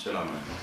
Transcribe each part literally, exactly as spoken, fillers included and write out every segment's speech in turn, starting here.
السلام عليكم.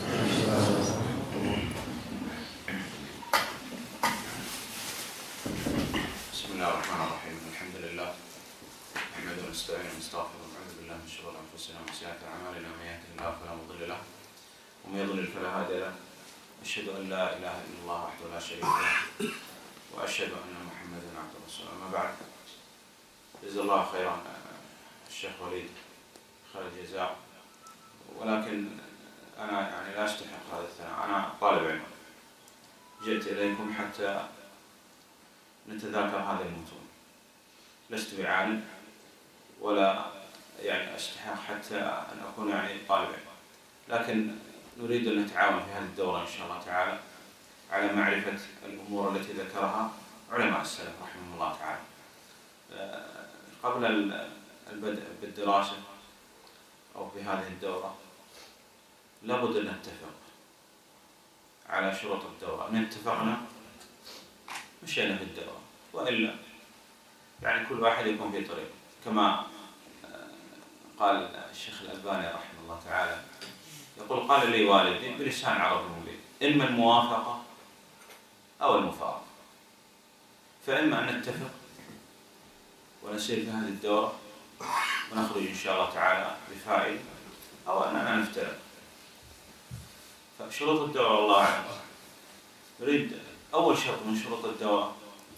بسم الله الرحمن الرحيم. الحمد لله نحمده ونستعينه ونستغفره ونعوذ بالله من شرور انفسنا وسيئات اعمالنا، من يهده الله فلا مضل له ومن يضلل فلا هادي له. اشهد ان لا اله الا الله وحده لا شريك له واشهد ان محمدا عبده ورسوله. اما بعد، جزا الله خيرا الشيخ وليد خير الجزاء، ولكن أنا يعني لا أستحق هذا الثناء. أنا طالب علم، جئت إليكم حتى نتذاكر هذه المتون. لست بعالم ولا يعني أستحق حتى أن أكون يعني طالب علم، لكن نريد أن نتعاون في هذه الدورة إن شاء الله تعالى على معرفة الأمور التي ذكرها علماء السلف رحمهم الله تعالى. قبل البدء بالدراسة أو في هذه الدورة لابد أن نتفق على شروط الدورة. إن اتفقنا مشينا في الدورة، وإلا يعني كل واحد يكون في طريق. كما قال الشيخ الألباني رحمه الله تعالى، يقول: قال لي والدي بلسان عربي مبين: إما الموافقة أو المفارقة، فإما أن نتفق ونسير في هذه الدورة ونخرج إن شاء الله تعالى بفائدة، أو أننا نفترق. فشروط الدورة والله أعلم. نريد أول شرط من شروط الدورة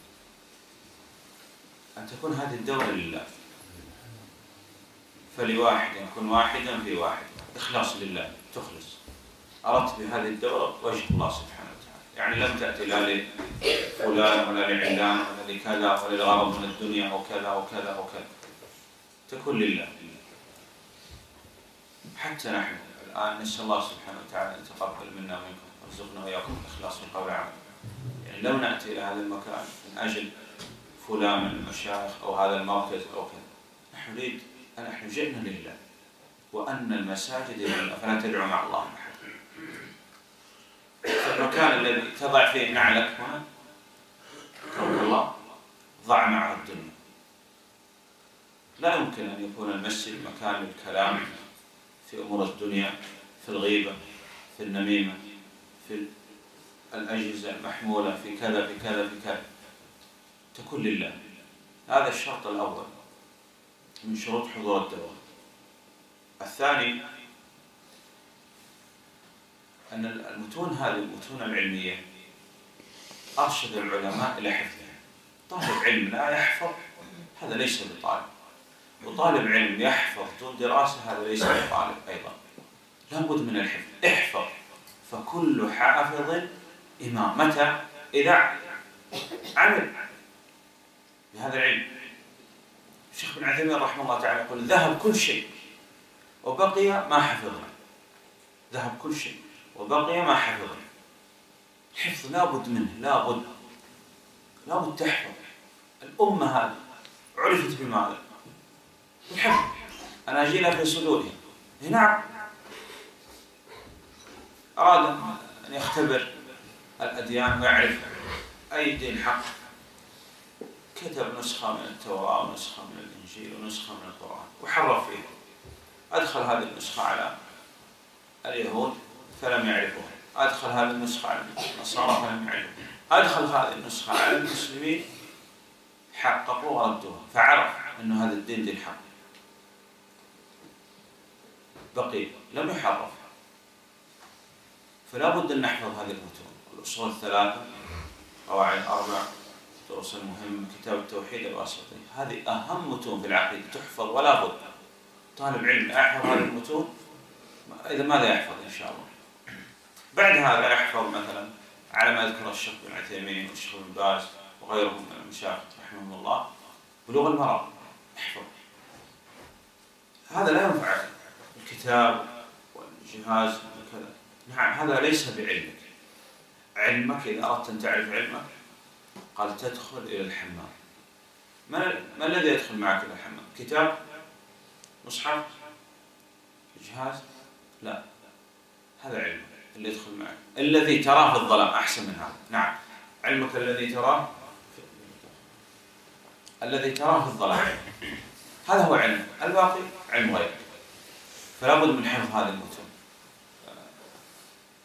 أن تكون هذه الدورة لله، فلواحد يكون واحدا في واحد، إخلاص لله، تخلص. أردت بهذه الدورة وجه الله سبحانه وتعالى، يعني لم تأتي لا لفلان ولا لعلان ولا لكذا ولا لغرض من الدنيا أو كذا أو كذا أو كذا، تكون لله. حتى نحن الآن نسأل الله سبحانه وتعالى أن يتقبل منا ومنكم ويرزقنا وإياكم الإخلاص في قول عمل. يعني لو نأتي إلى هذا المكان من أجل فلان من المشايخ أو هذا المركز أو كذا، نحن نريد أن نحن جئنا لله، وأن المساجد لله، فلا تدعوا مع الله أحد. فالمكان الذي تضع فيه نعلك هنا كرم الله، ضع معه الدنيا. لا يمكن أن يكون المسجد مكان للكلام في أمور الدنيا، في الغيبة، في النميمة، في الأجهزة المحمولة، في كذا في كذا في كذا. تكون لله. هذا الشرط الأول من شروط حضور الدورة. الثاني أن المتون هذه المتون العلمية أرشد العلماء إلى حفظها. طالب علم لا يحفظ هذا ليس بطالب، وطالب علم يحفظ دون دراسة هذا ليس بطالب أيضا. لابد من الحفظ. احفظ فكل حافظ إمام. متى؟ إذا عمل بهذا العلم. الشيخ ابن عثيمين رحمه الله تعالى يقول: ذهب كل شيء وبقي ما حفظنا. ذهب كل شيء وبقي ما حفظنا. الحفظ لابد منه، لابد لابد تحفظ. الأمة هذه عرفت بماذا؟ الحفظ. أناجيل في صدورهم. نعم. أراد أن يختبر الأديان ويعرف أي دين حق، كتب نسخة من التوراة ونسخة من الإنجيل ونسخة من القرآن وحرف فيه. أدخل هذه النسخة على اليهود فلم يعرفوها، أدخل هذه النسخة على النصارى فلم يعرفوها، أدخل هذه النسخة على المسلمين حققوا وردوها، فعرف أن هذا الدين دين حق. بقي لم يحرف. فلا بد أن نحفظ هذه المتون. الأصول الثلاثة، قواعد أربع، دروس المهمة، كتاب التوحيد الواسطي. هذه أهم متون في العقيدة تحفظ ولا بد. طالب علم يحفظ هذه المتون، إذا ماذا يحفظ إن شاء الله؟ بعد هذا يحفظ مثلا على ما ذكر الشيخ بن عثيمين والشيخ بن باز وغيرهم من المشايخ رحمهم الله بلوغ المرام. احفظ. هذا لا ينفع الكتاب والجهاز وكذا. نعم، هذا ليس بعلمك. علمك إذا أردت أن تعرف علمك قال تدخل إلى الحمام. ما, ما الذي يدخل معك إلى الحمام؟ كتاب؟ مصحف؟ جهاز؟ لا، هذا علمك اللي يدخل معك. الذي تراه في الظلام أحسن من هذا. نعم، علمك الذي تراه الذي تراه في الظلام هذا هو علم. الباقي علم غيرك. فلا بد من حفظ هذه المتون.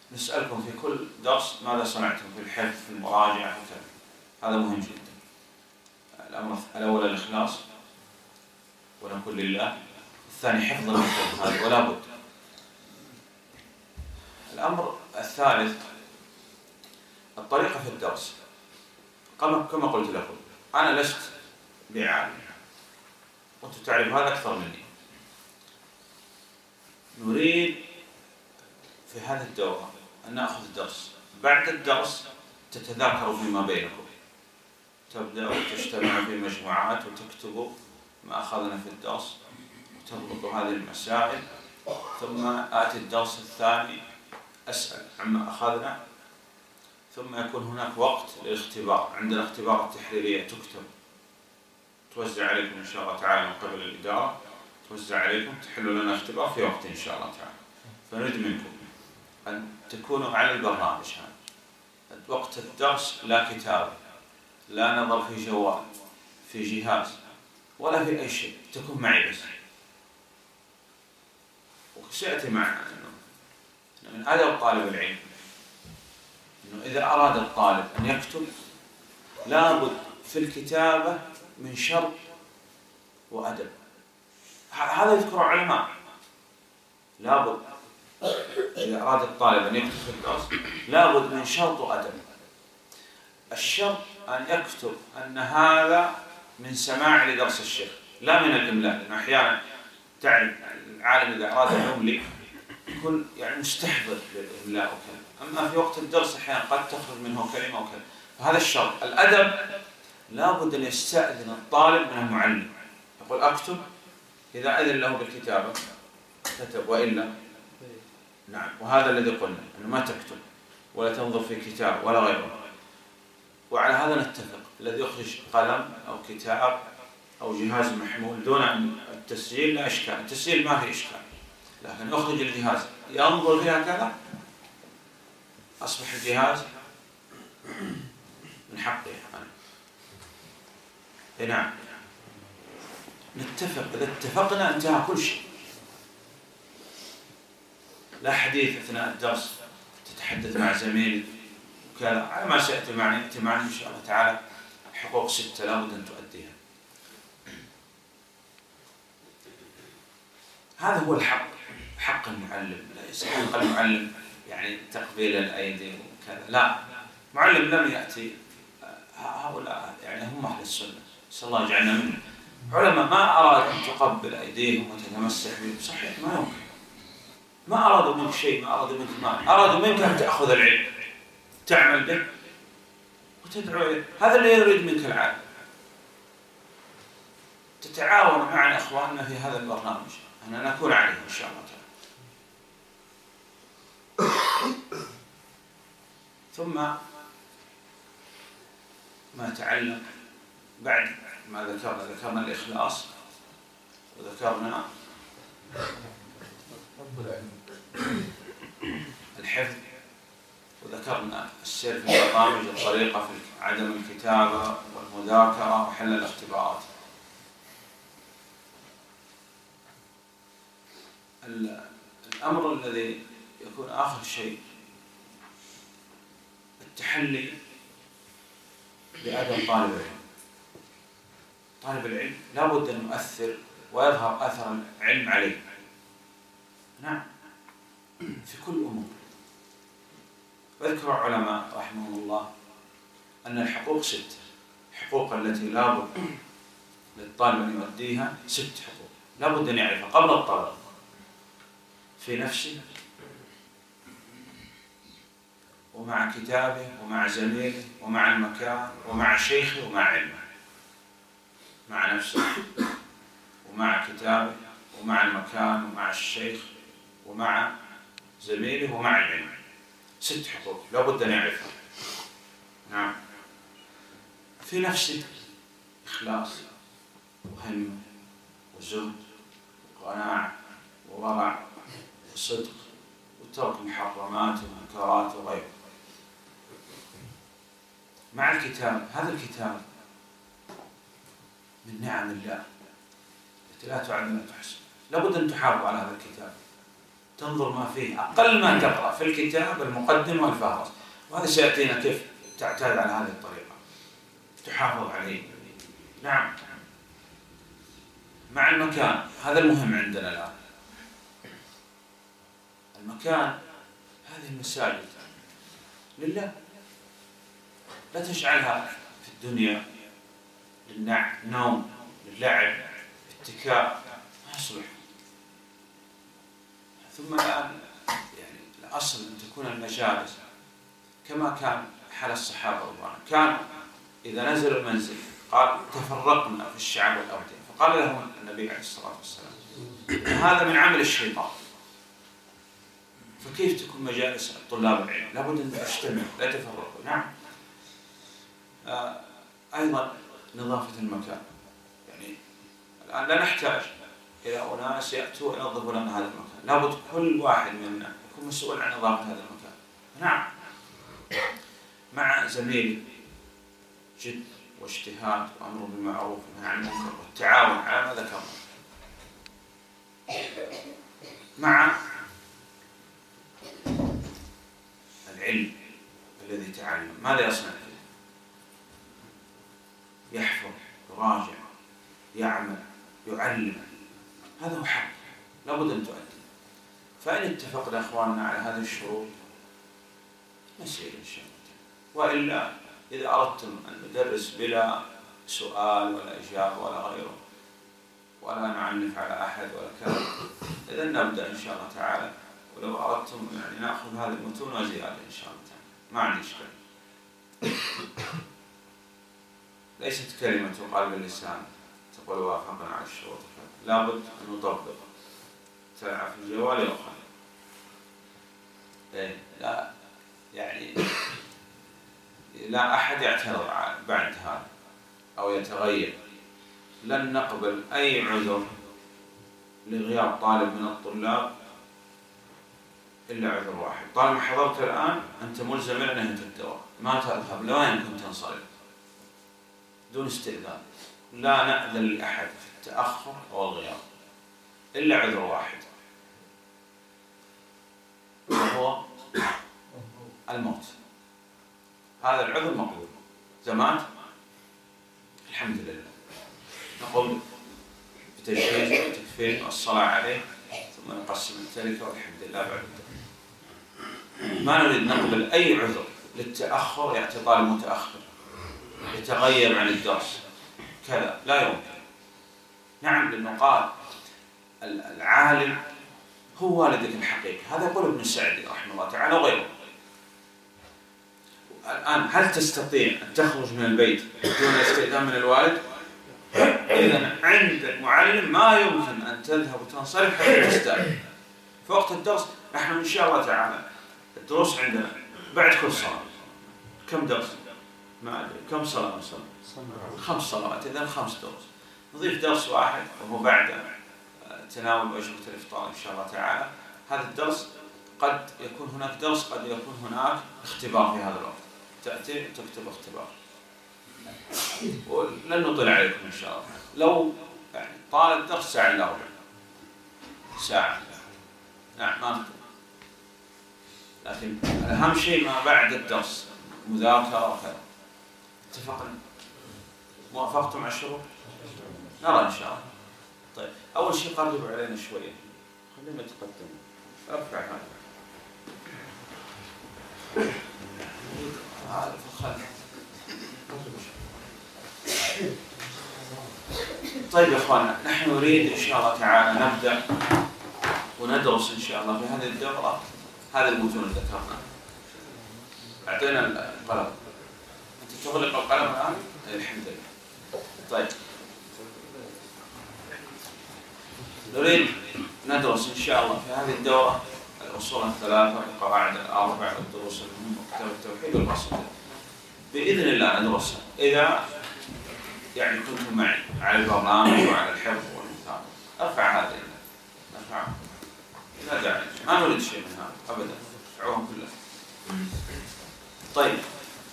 نسألكم في كل درس ماذا صنعتم في الحفظ في المراجعة وكذا، هذا مهم جدا. الأمر الأول الإخلاص ونقول لله، الثاني حفظ المفهوم هذا ولا بد. الأمر الثالث الطريقة في الدرس. كما قلت لكم أنا لست بعالم وأنت تعرف هذا أكثر مني. نريد في هذه الدورة أن نأخذ الدرس، بعد الدرس تتذاكروا فيما بينكم، تبدأوا تجتمعوا في مجموعات وتكتبوا ما أخذنا في الدرس وتضبطوا هذه المسائل، ثم آتي الدرس الثاني أسأل عما أخذنا، ثم يكون هناك وقت للاختبار. عندنا اختبارات تحريرية تكتب توزع عليكم إن شاء الله تعالى من قبل الإدارة، توزع عليكم تحلوا لنا اختبار في وقت إن شاء الله تعالى. فنريد منكم أن تكونوا على البرنامج هذا. وقت الدرس لا كتاب، لا نظر في جوال في جهاز ولا في أي شيء، تكون معي بس. وسيأتي معنا أنه من أدب طالب العلم أنه إذا أراد الطالب أن يكتب لابد في الكتابة من شرط وأدب. هذا يذكر العلماء، لابد إذا أراد الطالب أن يكتب في الدرس لابد من شرط وأدب. الشرط أن يكتب أن هذا من سماع لدرس الشيخ لا من الإملاء، لأنه أحيانا تعرف العالم إذا أراد أن يملي يكون يعني مستحضر للإملاء وكذا، أما في وقت الدرس أحيانا قد تخرج منه كلمة وكذا. فهذا الشرط. الأدب لابد أن يستأذن الطالب من المعلم، يقول أكتب، إذا أذن له بالكتابة كتب وإلا نعم. وهذا الذي قلنا أنه ما تكتب ولا تنظر في كتاب ولا غيره. وعلى هذا نتفق، الذي يخرج قلم أو كتاب أو جهاز محمول دون التسجيل لا إشكال، التسجيل ما في إشكال، لكن يخرج الجهاز ينظر فيها كذا أصبح الجهاز من حقه يعني. نعم نتفق، إذا اتفقنا انتهى كل شيء. لا حديث أثناء الدرس تتحدث مع زميل وكذا، على ما سيأتي معنا يأتي معنا إن شاء الله تعالى. حقوق ستة لابد أن تؤديها. هذا هو الحق، حق المعلم. ليس حق المعلم يعني تقبيل الأيدي وكذا، لا. معلم لم يأتي، هؤلاء يعني هم أهل السنة، نسأل الله يجعلنا منهم. علماء ما أراد أن تقبل أيديهم وتتمسح بهم، صحيح ما يمكن. ما أرادوا منك شيء، ما أرادوا منك مال، أرادوا منك أن تأخذ العلم تعمل به وتدعو إليه. هذا اللي يريد منك العالم. تتعاون مع إخواننا في هذا البرنامج أن نكون عليه إن شاء الله تعالى. ثم ما تعلق بعد ما ذكرنا، ذكرنا الإخلاص وذكرنا الحفظ وذكرنا السير في البرامج، الطريقة في عدم الكتابة والمذاكرة وحل الاختبارات. الأمر الذي يكون آخر شيء التحلي بأدب طالب العلم. طالب العلم لابد أن يؤثر ويظهر أثر العلم عليه. نعم في كل أمور. وذكر العلماء رحمهم الله أن الحقوق ست. حقوق التي لابد للطالب أن يؤديها ست حقوق لابد أن يعرفها قبل الطلب، في نفسه ومع كتابه ومع زميله ومع المكان ومع شيخه ومع علمه. مع نفسه ومع كتابه ومع المكان ومع الشيخ ومع زميله ومع العلم. ست حقوق لابد أن يعرفها. نعم في نفسه إخلاص وهمة وزهد وقناعة وورع وصدق وترك محرمات ومنكرات وغيره. مع الكتاب، هذا الكتاب من نعم الله التي لا تعد ولا تحصى، لابد أن تحافظ على هذا الكتاب. تنظر ما فيه، أقل ما تقرأ في الكتاب المقدمة والفهرس، وهذا سيأتينا كيف تعتاد على هذه الطريقة تحافظ عليه. نعم. مع المكان، هذا المهم عندنا الآن. المكان، هذه المساجد لله، لا تجعلها في الدنيا للنوم، للعب، اتكاء، ما يصلح. ثم الآن يعني الأصل أن تكون المجالس كما كان حال الصحابة رضي الله عنهم، كانوا إذا نزلوا المنزل قال تفرقنا في الشعب والأودية، فقال لهم النبي عليه الصلاة والسلام هذا من عمل الشيطان. فكيف تكون مجالس طلاب العلم؟ لابد أن تجتمعوا لا تفرقوا. نعم. آه أيضا نظافة المكان، يعني الآن لا نحتاج إلى أناس يأتوا ينظفوا لنا هذا المكان، لابد كل واحد منا يكون مسؤول عن نظافة هذا المكان. نعم. مع زميلي جد واجتهاد وأمر بالمعروف والنهي عن المنكر والتعاون على ما ذكرنا. مع العلم الذي تعلم، ماذا يصنع؟ يحفظ، يراجع، يعمل، يعلم، هذا هو حق، لابد أن تؤدي. فإن اتفقنا أخواننا على هذه الشروط نسير إن شاء الله. وإلا إذا أردتم أن ندرس بلا سؤال ولا إجابة ولا غيره ولا نعنف على أحد ولا كلام، إذا نبدأ إن شاء الله تعالى. ولو أردتم يعني نأخذ هذه المتون وزيادة إن شاء الله تعالى، ما عندي إشكال. ليست كلمة تقال باللسان تقول وافقنا على الشروط، لابد أن نطبق. تلعب في الجوال يؤخذ. إيه لا يعني لا أحد يعترض بعد هذا أو يتغير. لن نقبل أي عذر لغياب طالب من الطلاب إلا عذر واحد. طالما حضرت الآن أنت ملزم إلى نهاية الدورة، ما تذهب لوين كنت تنصرف دون استئذان. لا نأذن لأحد في التأخر أو الغياب إلا عذر واحد، وهو الموت. هذا العذر مقبول. زمان الحمد لله نقوم بتجهيز وتكفين والصلاة عليه ثم نقسم التركة والحمد لله بعد الدورة. ما نريد نقبل أي عذر للتأخر، يأتي طالب متأخر يتغير عن الدرس كذا، لا يمكن. نعم، لأنه قال العالم هو والدك الحقيقي، هذا يقول ابن سعدي رحمه الله تعالى وغيره. الآن هل تستطيع أن تخرج من البيت دون استئذان من الوالد؟ إذن عند المعلم ما يمكن أن تذهب وتنصرف حتى تستأذن. في وقت الدرس نحن إن شاء الله تعالى الدروس عندنا بعد كل صلاة. كم درس؟ ما أدري كم صلاة نصلي؟ خمس صلوات، إذن خمس دروس. نضيف درس واحد وهو بعد تناول وجبة الإفطار إن شاء الله تعالى. هذا الدرس قد يكون هناك درس، قد يكون هناك اختبار في هذا الوقت، تأتي تكتب اختبار ولن نطلع عليكم إن شاء الله. لو يعني طال الدرس ساعة إلا ربع ساعة، نعم ما نكتب. لكن الأهم شيء ما بعد الدرس مذاكرة وكذا. اتفقنا؟ موافقتم على الشروط؟ نرى إن شاء الله. طيب أول شيء قربوا علينا شوية، خلينا نتقدم. ارفع هذا هذا في الخلف. طيب يا اخوانا، نحن نريد ان شاء الله تعالى نبدا وندرس ان شاء الله في هذه الدوره هذا المتون اللي ذكرناه. اعطينا القلم. انت تغلق القلم الان؟ الحمد لله. طيب نريد ندرس ان شاء الله في هذه الدوره الاصول الثلاثه والقواعد الاربع والدروس المهمه وكتاب التوحيد والقصيده باذن الله ندرسها. اذا يعني كنتم معي على البرنامج وعلى الحفظ والمثابره. ارفع هذا ارفع، لا داعي، ما نريد شيء من هذا ابدا، ارفعوهم كلهم. طيب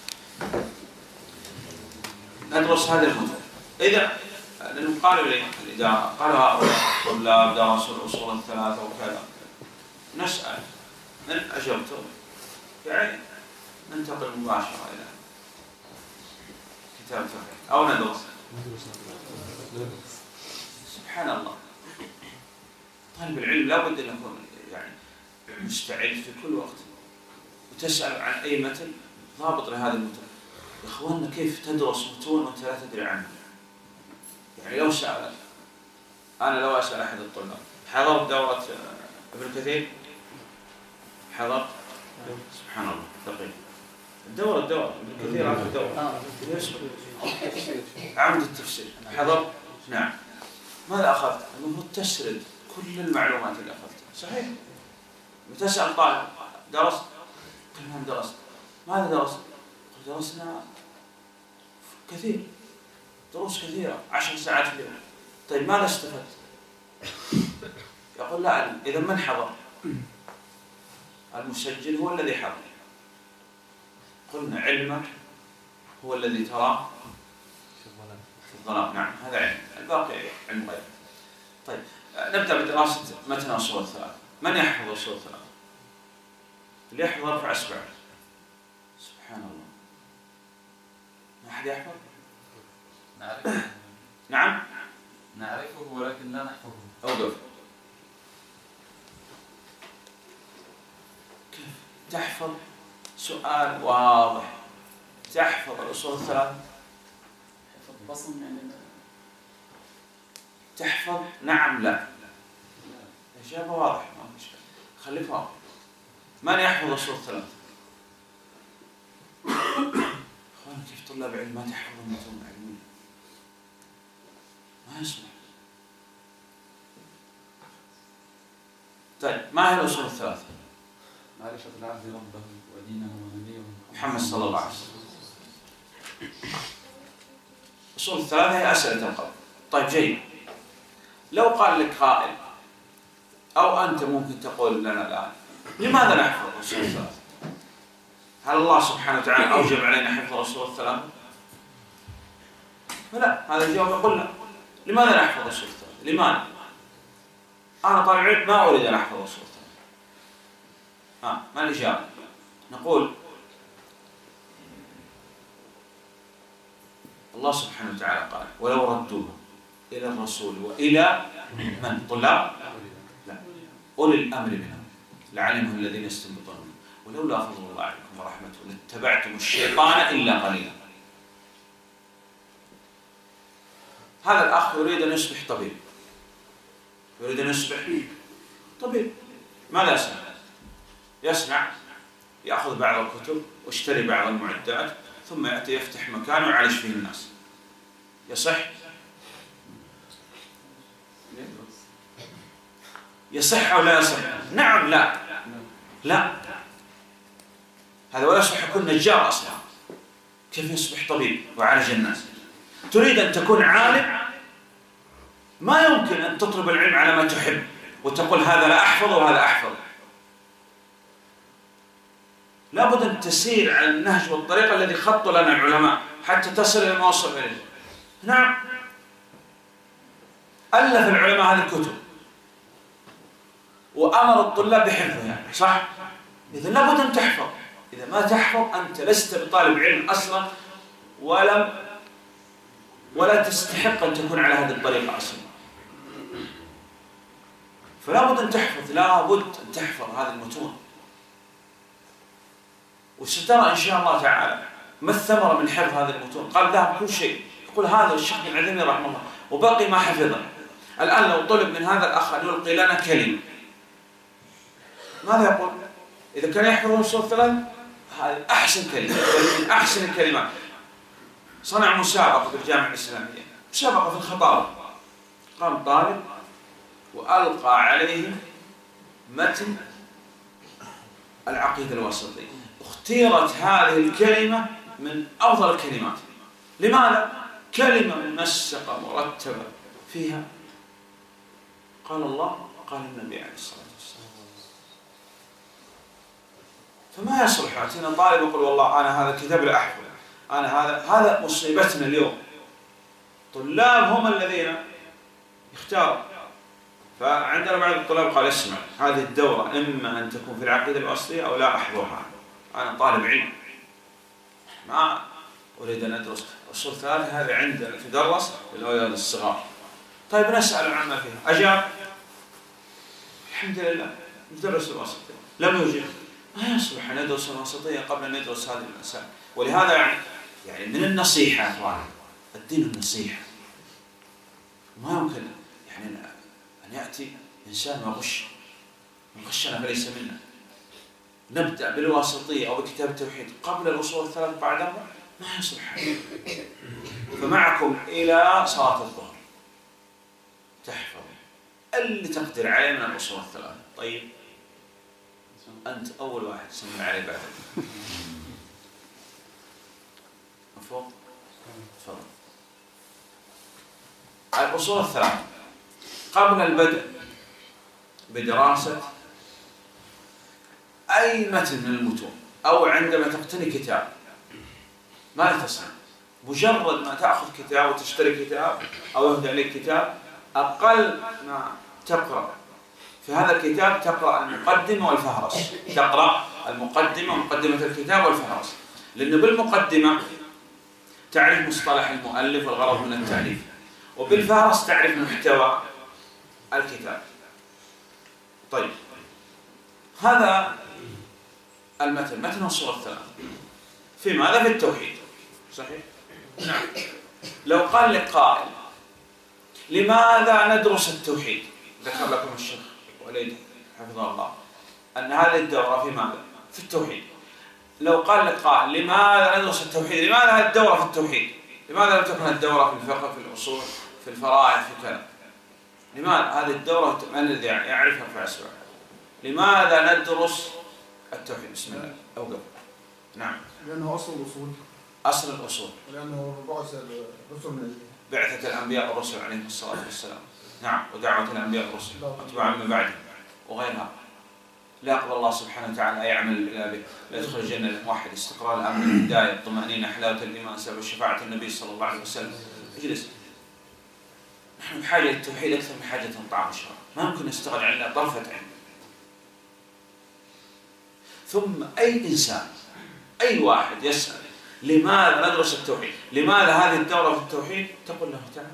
ندرس هذه المتون. اذا لانه قالوا لي الاداره، قالوا هؤلاء الطلاب درسوا الاصول الثلاثه وكذا، نسأل من أجبتم يعني ننتقل مباشرة إلى كتاب الفقه أو ندرس. سبحان الله. طالب العلم لا بد أن يكون يعني مستعد في كل وقت، وتسأل عن أي متن ضابط لهذه المتن. يا إخواننا كيف تدرس متون وأنت لا تدري عنه؟ يعني لو سأل أنا لو أسأل أحد الطلاب حضرت دورة ابن كثير؟ حضرت؟ سبحان الله دقيق. الدورة الدورة ابن كثير عن الدورة عمد التفسير حضرت؟ نعم. ماذا أخذت؟ المفروض تسرد كل المعلومات اللي أخذتها. صحيح؟ وتسأل طالب درست؟ قل نعم درست. ماذا درست؟ قل درسنا كثير، دروس كثيرة عشر ساعات في اليوم. طيب ماذا استفدت؟ يقول لا أعلم. إذا من حضر؟ المسجل هو الذي حضر. قلنا علمك هو الذي تراه في الظلام. نعم هذا علم، الباقي علم غير. طيب نبدأ بدراسة متن الأصول الثلاثة. من يحفظ الأصول الثلاثة؟ اللي يحفظ ارفع اصبعه. سبحان الله. ما أحد يحفظ؟ نعرفه. نعم نعرفه ولكن لا نحفظه. أوقف. كيف تحفظ سؤال واضح؟ تحفظ الأصول الثلاثة؟ حفظ بصم يعني. تحفظ نعم لا. الإجابة واضحة ما في مشكلة. خليك واضح. من يحفظ الأصول الثلاثة؟ أخوان كيف طلاب علم ما تحفظون متون علمية؟ ما يصلح. طيب ما هي الأصول الثلاثة؟ معرفة العبد ربه ودينه ونبيه محمد صلى الله عليه وسلم. الأصول الثلاثة هي أسئلة القلب. طيب جيد. لو قال لك قائل أو أنت ممكن تقول لنا الآن لماذا نحفظ الأصول الثلاثة؟ هل الله سبحانه وتعالى أوجب علينا حفظ الأصول الثلاثة؟ فلا، هذا الجواب يقول لا. لماذا نحفظ الأصول الثلاثة؟ لماذا؟ أنا طالب علم ما أريد أن أحفظ الأصول الثلاثة. ها ما الإجابة؟ نقول الله سبحانه وتعالى قال ولو ردوه إلى الرسول وإلى من؟ طلاب؟ لا، أولي الأمر منهم لعلمه الذين يستنبطونه ولولا فضل الله عليكم ورحمته لاتبعتم الشيطان إلا قليلا. هذا الأخ يريد أن يصبح طبيب، يريد أن يصبح طبيب. ماذا يصنع؟ يصنع يأخذ بعض الكتب ويشتري بعض المعدات ثم يأتي يفتح مكان ويعالج فيه الناس. يصح؟ يصح أو لا يصح؟ نعم لا لا. هذا ولا يصح يكون نجار أصلا. كيف يصبح طبيب ويعالج الناس؟ تريد أن تكون عالم، ما يمكن أن تطلب العلم على ما تحب وتقول هذا لا أحفظ وهذا أحفظ. لابد أن تسير على النهج والطريقة الذي خطوا لنا العلماء حتى تصل إلى ما وصل إليه. نعم ألف العلماء هذه الكتب وأمر الطلاب بحفظها، صح؟ إذا لابد أن تحفظ. إذا ما تحفظ أنت لست بطالب علم أصلا ولم ولا تستحق أن تكون على هذه الطريقة أصلا. فلا بد أن تحفظ، لا بد أن تحفظ هذه المتون. وسترى إن شاء الله تعالى ما الثمرة من حفظ هذه المتون. قال ذهب كل شيء. يقول هذا الشيخ بن عثيمين رحمه الله وباقي ما حفظه. الآن لو طلب من هذا الأخ أن يلقي لنا كلمة ماذا يقول؟ إذا كان يحفظ الأصول الثلاث هذه أحسن كلمة من أحسن الكلمات. صنع مسابقة في الجامعة الإسلامية، مسابقة في الخطابة. قام طالب وألقى عليه متن العقيدة الوسطية. اختيرت هذه الكلمة من أفضل الكلمات. لماذا؟ كلمة منسقة مرتبة فيها قال الله قال النبي عليه الصلاة والسلام. فما يصلح يأتينا طالب يقول والله أنا هذا الكتاب لا أحفظه، أنا هذا هذا مصيبتنا اليوم. طلاب هم الذين يختاروا. فعندنا بعض الطلاب قال اسمع، هذه الدورة إما أن تكون في العقيدة الأصلية أو لا أحضرها، أنا طالب علم ما أريد أن أدرس أصول ثلاثة، هذه عندنا تدرس للأولاد الصغار. طيب نسأل عما فيها، أجاب الحمد لله ندرس الوسطية، لم يجب، ما يصلح أن ندرس الوسطية قبل أن ندرس هذه المسائل. ولهذا يعني يعني من النصيحة يا أخوان، الدين النصيحة، ما يمكن يعني أن يأتي إنسان ويغش، من غشنا فليس منا. نبدأ بالواسطية أو بكتاب التوحيد قبل الأصول الثلاث بعدها، ما يصلح. فمعكم إلى صلاة الظهر تحفظ اللي تقدر عليه من الأصول الثلاث. طيب أنت أول واحد سمع عليه بعد مفهوم؟ تفضل. الأصول الثلاث قبل البدء بدراسة أي متن من المتون أو عندما تقتني كتاب، ما تصنع مجرد ما تأخذ كتاب وتشتري كتاب أو يهدى عليك كتاب، أقل ما تقرأ في هذا الكتاب تقرأ المقدمة والفهرس، تقرأ المقدمة ومقدمة الكتاب والفهرس، لأنه بالمقدمة تعرف مصطلح المؤلف والغرض من التأليف، وبالفهرس تعرف محتوى الكتاب. طيب هذا المتن متن الصورة الثلاثة في ماذا؟ في التوحيد، صحيح؟ نعم. لو قال لك قائل لماذا ندرس التوحيد؟ ذكر لكم الشيخ وليد حفظه الله أن هذه الدورة في ماذا؟ في التوحيد. لو قال لك قائل لماذا ندرس التوحيد؟ لماذا هذه الدورة في التوحيد؟ لماذا لم تكن الدورة في الفقه، في الأصول، في الفرائض، في كذا؟ لماذا هذه الدورة؟ من الذي يعرف يرفع السؤال؟ لماذا ندرس التوحيد؟ بسم الله. أوقف. نعم. لأنه أصل الأصول. أصل الأصول. ولأنه بعث الرسل من بعثة الأنبياء والرسل عليهم الصلاة والسلام. نعم. ودعوة الأنبياء والرسل واتباع من بعدهم وغيرها. لا يقبل الله سبحانه وتعالى يعمل إلا به، لا يدخل الجنة الموحد، استقرار الأمن، الهداية، الطمأنينة، حلاوة الإيمان، سبب شفاعة النبي صلى الله عليه وسلم. اجلس. نحن بحاجة للتوحيد أكثر من حاجة الطعام والشراب، ما يمكن نستغني عنه طرفة عين. ثم أي إنسان أي واحد يسأل لماذا ندرس التوحيد؟ لماذا هذه الدورة في التوحيد؟ تقول له تعالى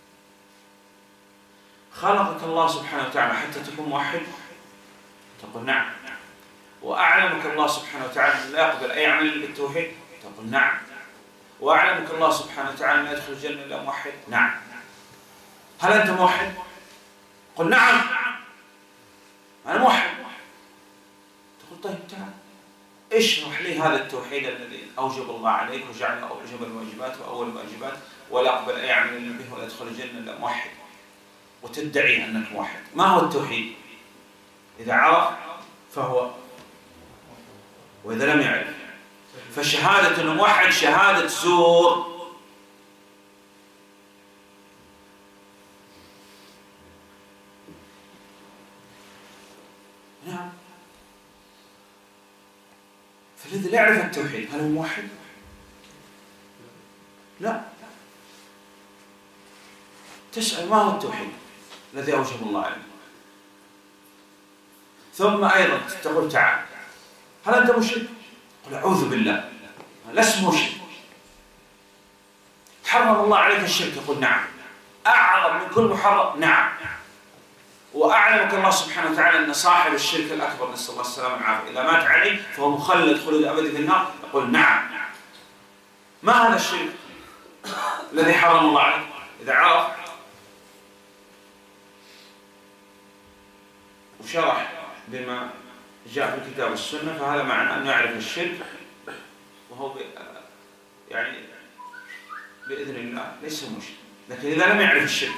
خلقك الله سبحانه وتعالى حتى تكون موحد؟ تقول نعم. وأعلمك الله سبحانه وتعالى أن لا يقبل أي عمل بالتوحيد؟ تقول نعم. وأعلمك الله سبحانه وتعالى أن يدخل الجنة إلا موحد؟ نعم. هل أنت موحد؟ قل نعم أنا موحد. تقول طيب تعال اشرح لي هذا التوحيد الذي أوجب الله عليك وجعل أوجب الواجبات وأول الواجبات ولا أقبل أي عمل به ولا يدخل الجنة إلا موحد، وتدعي أنك موحد. ما هو التوحيد؟ إذا عرف فهو، وإذا لم يعرف فشهادة أنه موحد شهادة زور. نعم. فالذي لا يعرف التوحيد هل هو موحد؟ لا. تسأل ما هو التوحيد الذي أوجب الله عليه، ثم أيضا تقول تعال هل أنت مشرك؟ قل أعوذ بالله لست مشرك. حرم الله عليك الشرك؟ يقول نعم. أعظم من كل محرم؟ نعم. وأعلمك الله سبحانه وتعالى أن صاحب الشرك الأكبر نسأل الله السلامة والعافية إذا مات عليه فهو مخلد خلود أبدي في النار؟ يقول نعم. ما هذا الشرك الذي حرم الله عليه؟ إذا عرف وشرح بما جاء في الكتاب والسنة فهذا معنى أنه يعرف الشرك، وهو يعني بإذن الله ليس مشرك. لكن إذا لم يعرف الشرك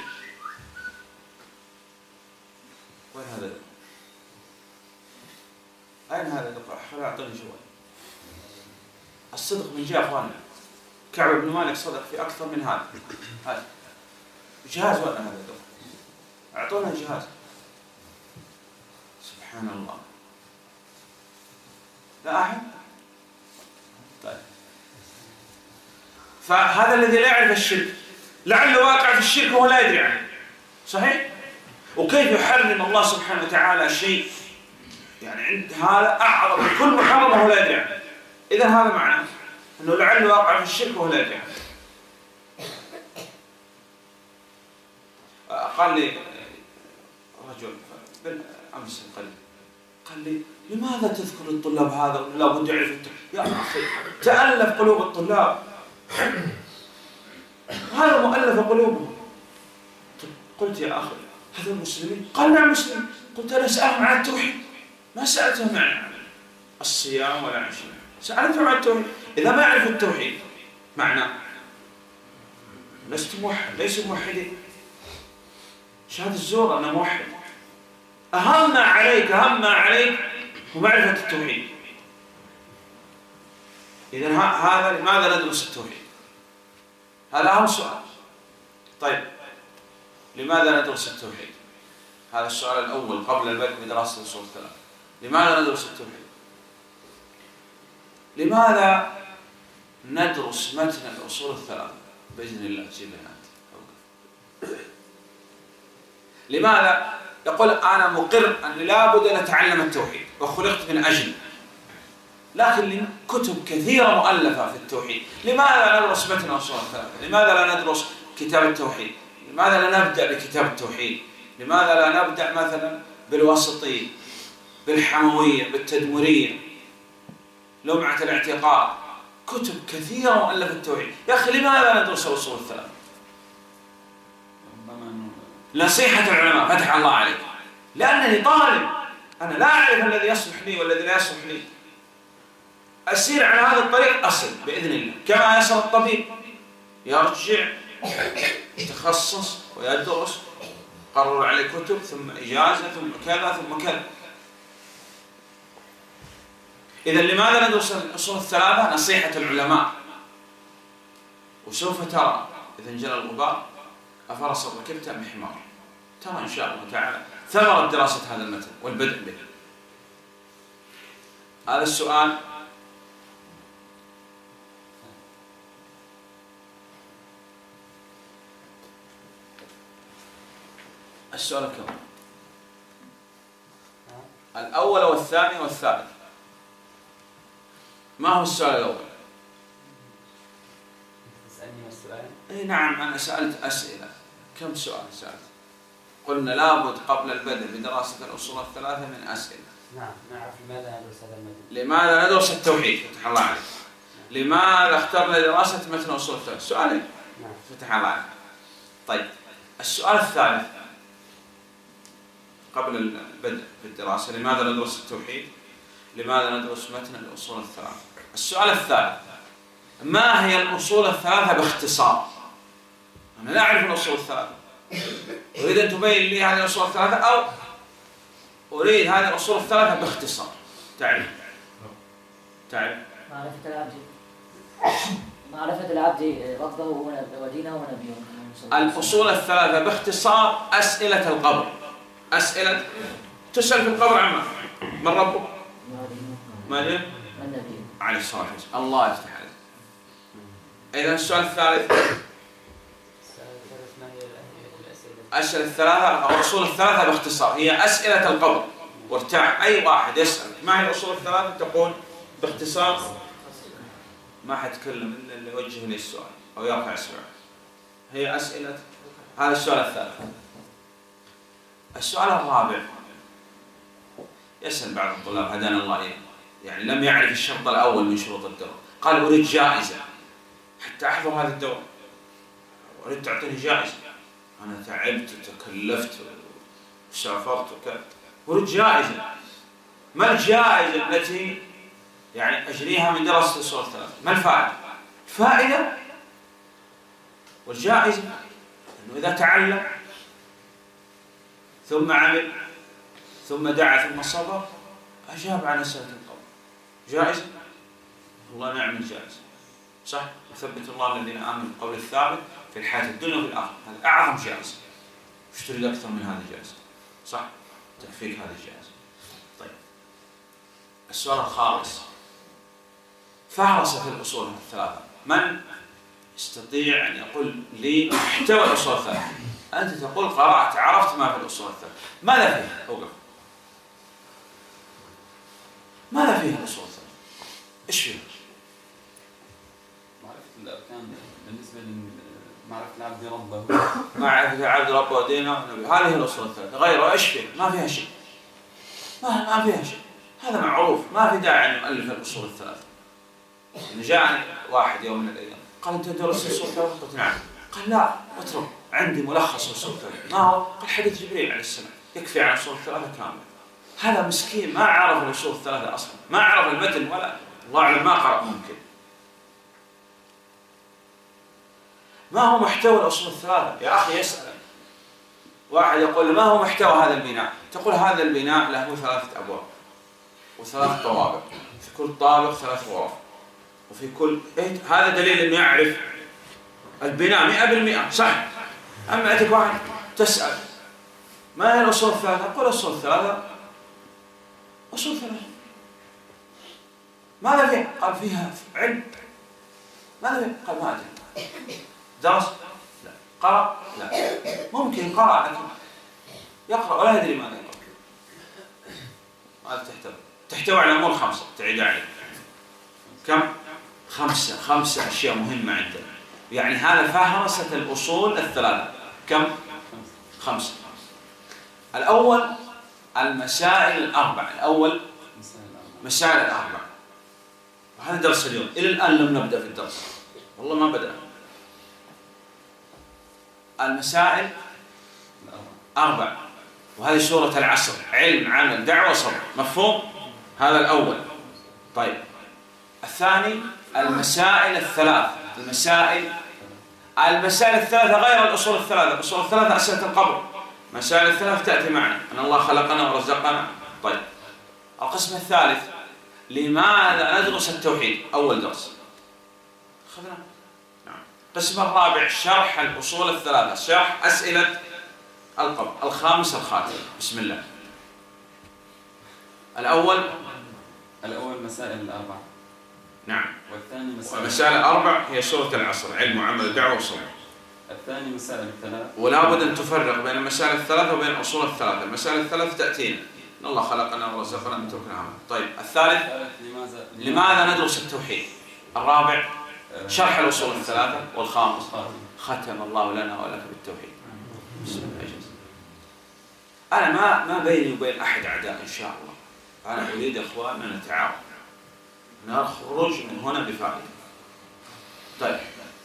وين هذا؟ أين هذا الدقاء؟ خلينا أعطيني جوال. الصدق من جاء أخواننا. كعب بن مالك صدق في أكثر من هذا. هذا جهاز وين هذا الدقاء؟ أعطونا جهاز. سبحان الله. لا أحد؟ طيب. فهذا الذي لا يعرف الشرك لعله واقع في الشرك وهو لا يدري عنه. صحيح؟ وكيف يحرم الله سبحانه وتعالى شيء يعني عند هذا أعظم من كل محرم وهو لا يدري عنه. إذا هذا معناه أنه لعله واقع في الشرك وهو لا يدري عنه. قال لي رجل بالأمس قال قال لي لماذا تذكر الطلاب هذا لا بد يعرف يا أخي تألف قلوب الطلاب، هذا مؤلف قلوبهم. قلت يا أخي هذا المسلمين؟ قال نعم مسلمين. قلت أنا أسألهم عن التوحيد، ما سألتهم عن الصيام ولا عن شيء، سألتهم عن التوحيد. إذا ما يعرف التوحيد معناه لست موحد، ليسوا موحدين. شهادة الزور أنا موحد. أهم ما عليك أهم ما عليك هو معرفة التوحيد. إذا هذا لماذا ندرس التوحيد؟ هذا أهم سؤال. طيب لماذا ندرس التوحيد؟ هذا السؤال الأول قبل البدء بدراسة الأصول الثلاثة. لماذا ندرس التوحيد؟ لماذا ندرس متن الأصول الثلاثة؟ بإذن الله تجيبها أنت. لماذا؟ يقول أنا مقر أن لابد أن أتعلم التوحيد وخلقت من أجله، لكن كتب كثيرة مؤلفة في التوحيد. لماذا ندرس متن الأصول الثلاثة؟ لماذا لا ندرس كتاب التوحيد؟ لماذا لا نبدأ بكتاب التوحيد؟ لماذا لا نبدأ مثلا بالواسطية، بالحموية، بالتدمرية، لمعة الاعتقاد؟ كتب كثيرة مؤلفة في التوحيد. يا أخي لماذا ندرس الأصول الثلاثة؟ نصيحة العلماء فتح الله عليك، لأنني طالب أنا لا أعرف الذي يصلح لي والذي لا يصلح لي. أسير على هذا الطريق أصل بإذن الله، كما يصل الطبيب يرجع يتخصص ويدرس، قرر عليه كتب ثم إجازة ثم كذا ثم كذا. إذا لماذا ندرس الأصول الثلاثة؟ نصيحة العلماء. وسوف ترى إذا انجلى الغبار أفرس ركبت أم حمار، ترى إن شاء الله تعالى ثمرة دراسة هذا المتن والبدء به. هذا السؤال. السؤال كم؟ الأول والثاني والثالث. ما هو السؤال الأول؟ تسألني السؤال؟ إيه نعم أنا سألت أسئلة. كم سؤال سألت؟ قلنا لابد قبل البدء بدراسة الأصول الثلاثة من أسئلة. نعم نعرف لماذا ندرس هذا المتن. لماذا ندرس التوحيد؟ فتح الله عليك. لماذا اخترنا دراسة متن الأصول الثلاثة؟ سؤالين. نعم. فتح الله عليك. طيب السؤال الثالث قبل البدء بالدراسة، لماذا ندرس التوحيد؟ لماذا ندرس متن الأصول الثلاثة؟ السؤال الثالث، ما هي الأصول الثلاثة باختصار؟ أنا لا أعرف الأصول الثلاثة، أريد أن تبين لي هذه الأصول الثلاثة، أو أريد هذه الأصول الثلاثة باختصار. تعرف تعرف معرفة العبد معرفة العبد ربه ودينه ونبيه. الأصول الثلاثة باختصار أسئلة القبر. أسئلة تسأل في القبر عما من ربك؟ ما دين؟ من نبيه عليه الصلاة والسلام. الله يفتح عليك. إذا السؤال الثالث، أسئلة الثلاثة أو الأصول الثلاثة باختصار هي أسئلة القبر. وارتاح أي واحد يسأل ما هي الأصول الثلاثة تقول باختصار ما حتكلم إلا اللي يوجه لي السؤال أو يرفع السؤال. هي أسئلة. هذا السؤال الثالث. السؤال الرابع، يسأل بعض الطلاب هدانا الله إياه، يعني لم يعرف الشرط الأول من شروط الدورة، قال أريد جائزة حتى أحضر هذه الدورة، أريد تعطيني جائزة، أنا تعبت وتكلفت وسافرت وكذا، أريد جائزة. ما الجائزة التي يعني أجريها من دراسة الأصول الثلاثة؟ ما الفائدة؟ الفائدة والجائزة أنه إذا تعلم ثم عمل ثم دعا ثم صبر أجاب عن أسئلة القبر. جائزة؟ الله نعم الجائزة، صح؟ يثبت الله الذين آمنوا بالقول الثابت في الحياة الدنيا وفي الآخرة. هذا أعظم جائزة. وش تريد أكثر من هذه الجائزة؟ صح؟ تكفيك هذه الجائزة. طيب السؤال الخامس، فهرسة الأصول الثلاثة. من يستطيع أن يقول لي محتوى الأصول الثلاثة؟ أنت تقول قرأت عرفت ما في الأصول الثلاثة، ماذا فيها؟ أوقف. ماذا فيها الأصول الثلاثة؟ إيش فيها؟ معرفة الأركان بالنسبة لمعرفة العبد ربه. معرفة العبد ربه ودينه ونبيه، هذه الأصول الثلاثة. غيره إيش فيها؟ ما فيها شيء. ما ما فيها شيء. هذا معروف، ما في داعي أن نؤلف الأصول الثلاثة. إن جاءني واحد يوم من الأيام قال أنت درست الأصول الثلاثة؟ قلت نعم. قال لا اترك، عندي ملخص الأصول الثلاثة. ما هو؟ قال حديث جبريل عليه السلام يكفي عن الأصول الثلاثة كاملة. هذا مسكين ما عرف الأصول الثلاثة أصلا، ما عرف المتن ولا الله أعلم ما قرأ ممكن. ما هو محتوى الأصول الثلاثة؟ يا أخي يسأل واحد يقول ما هو محتوى هذا البناء؟ تقول هذا البناء له ثلاثة أبواب وثلاث طوابق، في كل طابق ثلاث غرف، وفي كل إيه؟ هذا دليل إنه يعرف البناء مئة بالمئة صح. أما أتيك واحد تسأل ما هي الأصول الثلاثة؟ قل الأصول الثلاثة أصول ثلاثة. ماذا فيها؟ قال فيها علم. ماذا فيها؟ قال ما أدري. درس؟ لا. قرأ؟ لا. ممكن قرأ لكن يقرأ ولا يدري ماذا يقرأ. ماذا تحتوي؟ تحتوي على أمور خمسة تعيد عليه. كم؟ خمسة خمسة أشياء مهمة عندنا. يعني هذا فهرسة الأصول الثلاثة. كم؟ خمسة. الأول المسائل الأربع. الأول مسائل الأربع، وهذا درس اليوم. إلى الآن لم نبدأ في الدرس، والله ما بدأ. المسائل أربع، وهذه سورة العصر، علم عمل دعوة صبر. مفهوم؟ هذا الأول. طيب الثاني المسائل الثلاث. المسائل المسائل الثلاثة غير الأصول الثلاثة. الأصول الثلاثة أسئلة القبر، مسائل الثلاث تأتي معنا أن الله خلقنا ورزقنا. طيب القسم الثالث لماذا ندرس التوحيد؟ أول درس أخذنا. نعم. القسم الرابع شرح الأصول الثلاثة، شرح أسئلة القبر. الخامس الخاتم. بسم الله. الأول الأول مسائل الأربع. نعم. والثاني مسائل المسائل الأربع هي سورة العصر، علم وعمل دعوة وصبر. الثاني مسائل الثلاث. ولا بد أن تفرق بين المسائل الثلاثة وبين الأصول الثلاثة. المسائل الثلاث تأتينا إن الله خلقنا ورزقنا نتركنا عمل. طيب الثالث لماذا لماذا ندرس التوحيد؟ الرابع شرح الأصول الثلاثة. والخامس ختم الله لنا ولك بالتوحيد. بسم الله. أنا ما ما بيني وبين أحد أعداء إن شاء الله. أنا أريد أخواننا نتعاون نخرج من هنا بفائدة. طيب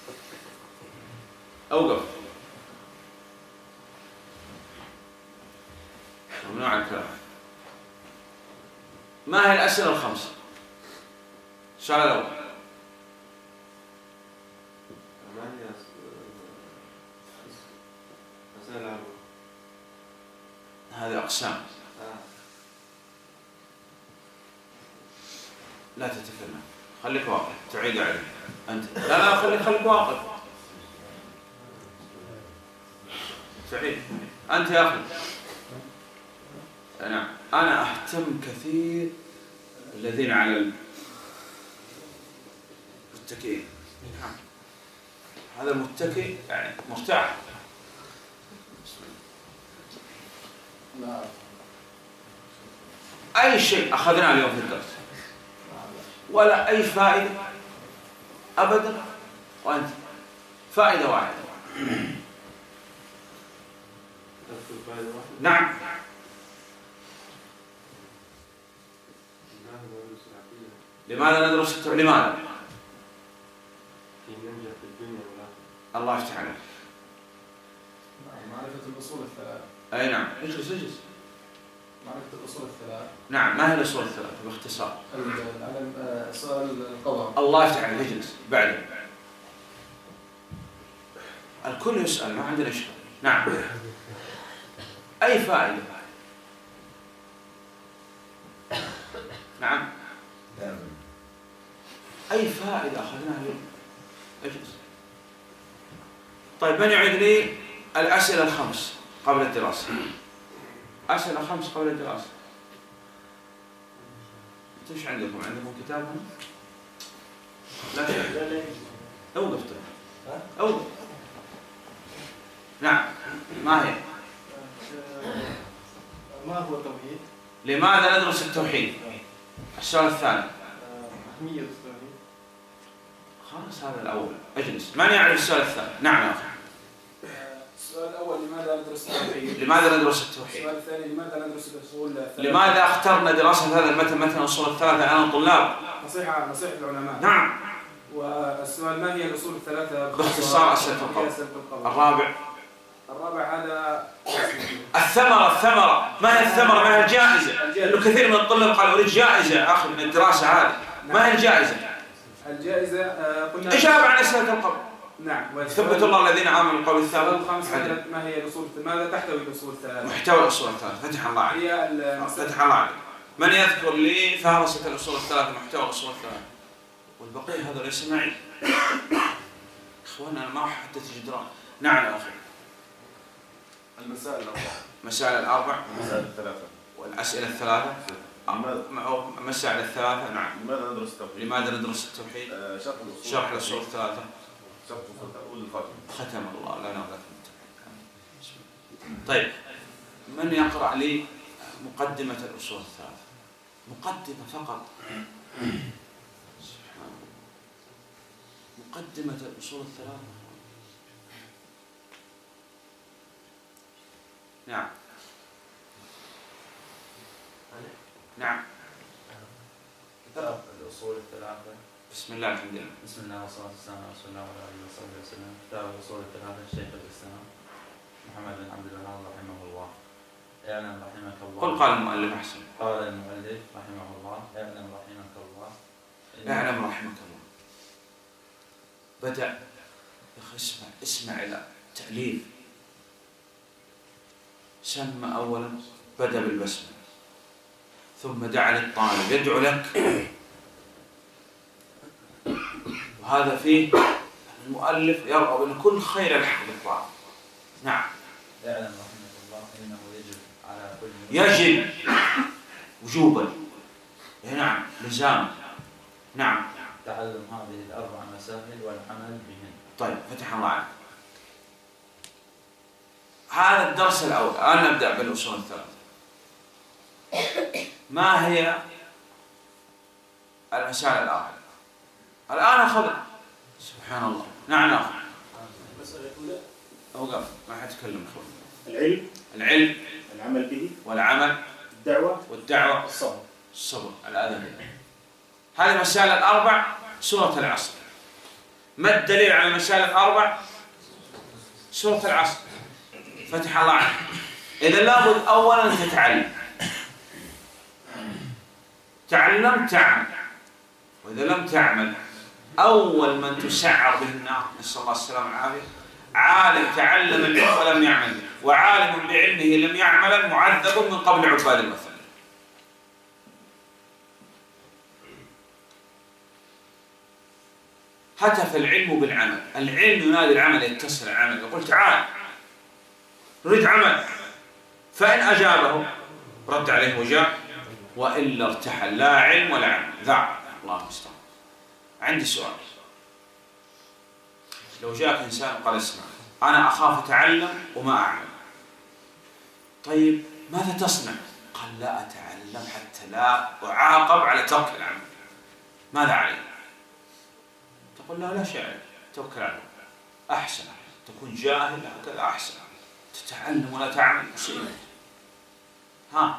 أوقف. ممنوع الكلام. ما هي الأسئلة الخمسة؟ السؤال الأول ما هي أسئلة؟ هذه أقسام. لا تتكلم، خليك واقف، تعيد عليه أنت. لا لا خليك خليك واقف، تعيد أنت يا أخي. نعم. أنا أهتم كثير الذين على المتكئين. نعم. هذا المتكئ يعني مرتاح. أي شيء أخذناه اليوم في الدرس ولا أي فائدة أبدا، وأنت فائدة واحدة. نعم. لماذا ندرس التوحيد؟ لماذا؟ الله يفتح عليك. معرفة الأصول الثلاث. أي نعم. اجلس اجلس. معرفة الأصول الثلاث. نعم. ما هي الأصول الثلاث باختصار؟ العلم، سؤال القضاء. الله يفتح عليك. اجلس. بعد الكل يسأل، ما عندنا إشكال. نعم. أي فائدة؟ نعم. أي فائدة أخذناها اليوم؟ اجلس. طيب من يعيد لي الأسئلة الخمس قبل الدراسة؟ أسئلة خمس قبل الدراسة. أنتم إيش عندكم؟ عندكم كتاب هنا؟ لا شيء. أوقف طيب. أوقف. نعم. ما هي؟ ما هو التوحيد؟ لماذا ندرس التوحيد؟ السؤال الثاني. أهمية التوحيد. خلاص هذا الأول. اجلس. من يعرف السؤال الثاني؟ نعم يا أخي. السؤال الأول لماذا ندرس التوحيد؟ لماذا ندرس التوحيد؟ السؤال الثاني لماذا ندرس الأصول الثلاثة؟ لماذا اخترنا دراسة هذا المتن مثل الأصول الثلاثة الآن الطلاب؟ نصيحة نصيحة العلماء. نعم. والسؤال ما هي الأصول الثلاثة؟ باختصار أسئلة القبر. الرابع. الرابع هذا الثمرة الثمرة ما هي الثمرة؟ ما هي الجائزة؟ لأنه كثير من الطلاب قالوا أريد جائزة أخذ من الدراسة هذه. ما هي الجائزة؟ الجائزة آه قلنا إجابة عن أسئلة القبر. نعم. ثبت الله الذين آمنوا القول الثابت. الخامس ما هي الأصول؟ ماذا تحتوي الأصول الثلاثة؟ محتوى الأصول الثلاثة. فتح الله عليك. هي فتح الله عليك. من يذكر لي فهرسة الأصول الثلاثة محتوى الأصول الثلاثة؟ والبقية هذا ليس معي. إخوانا أنا ما أحدث جدران. نعم يا أخي. المسائل الأربعة. مسائل الأربع. المسائل الثلاثة. والأسئلة الثلاثة. مسائل الثلاثة. نعم. لماذا ندرس التوحيد؟ لماذا ندرس التوحيد؟ آه شرح الأصول. شرح الأصول الثلاثة. شرح الأصول الثلاثة والفاتحة. ختم الله لنا ولكم. طيب من يقرأ لي مقدمة الأصول الثلاثة؟ مقدمة فقط. سبحان الله. مقدمة الأصول الثلاثة. نعم. نعم. كتاب الأصول الثلاثة. بسم الله الحمد لله. بسم الله والصلاة والسلام على رسول الله وعلى آله وصحبه وسلم. كتاب الأصول الثلاثة الشيخ الإسلام محمد بن عبد الوهاب رحمه الله. اعلم رحمك الله. قل قال المؤلف أحسن. قال المؤلف رحمه الله اعلم رحمك الله. اعلم رحمك الله. بدأ يا أخي اسمع اسمع إلى تأليف. سمى أولا بدأ بالبسمة ثم دعا للطالب يدعو لك، وهذا فيه المؤلف يرغب أن كل خير الحق بالطالب. نعم. اعلم رحمك الله إنه يجب على كل يجب وجوبا. نعم لزاما. نعم. تعلم هذه الأربع مسائل والعمل بهن. طيب فتح الله عليك. هذا الدرس الأول. الآن نبدأ بالأصول الثلاثة. ما هي المسائل الأربعة؟ الآن أخذ. سبحان الله. نعم أخذ. المسألة الأولى أوقف ما حد يتكلم أخوان. العلم العلم العمل به والعمل الدعوة والدعوة الصبر الصبر الأذى. هذه المسائل الأربع سورة العصر. ما الدليل على المسائل الأربع؟ سورة العصر. فتح الله عنك. إذا لابد أولا أن تتعلم. تعلم تعمل، وإذا لم تعمل أول من تسعر به النار نسأل الله السلامة والعافية عالم تعلم العلم ولم يعمل، وعالم بعلمه لم يعمل معذب من قبل عباد الوثن. هتف العلم بالعمل. العلم ينادي العمل، يتصل العمل، يقول تعال نريد عمل، فإن أجابه رد عليه وجاء، وإلا ارتحل لا علم ولا عمل ذع. الله المستعان. عندي سؤال. لو جاءك إنسان وقال اسمع أنا أخاف أتعلم وما أعمل، طيب ماذا تصنع؟ قال لا أتعلم حتى لا أعاقب على ترك العمل، ماذا علي؟ تقول لا لا شيء عليك، توكل على الله. أحسن تكون جاهل هكذا أحسن، تتعلم ولا تعمل مصيبة. ها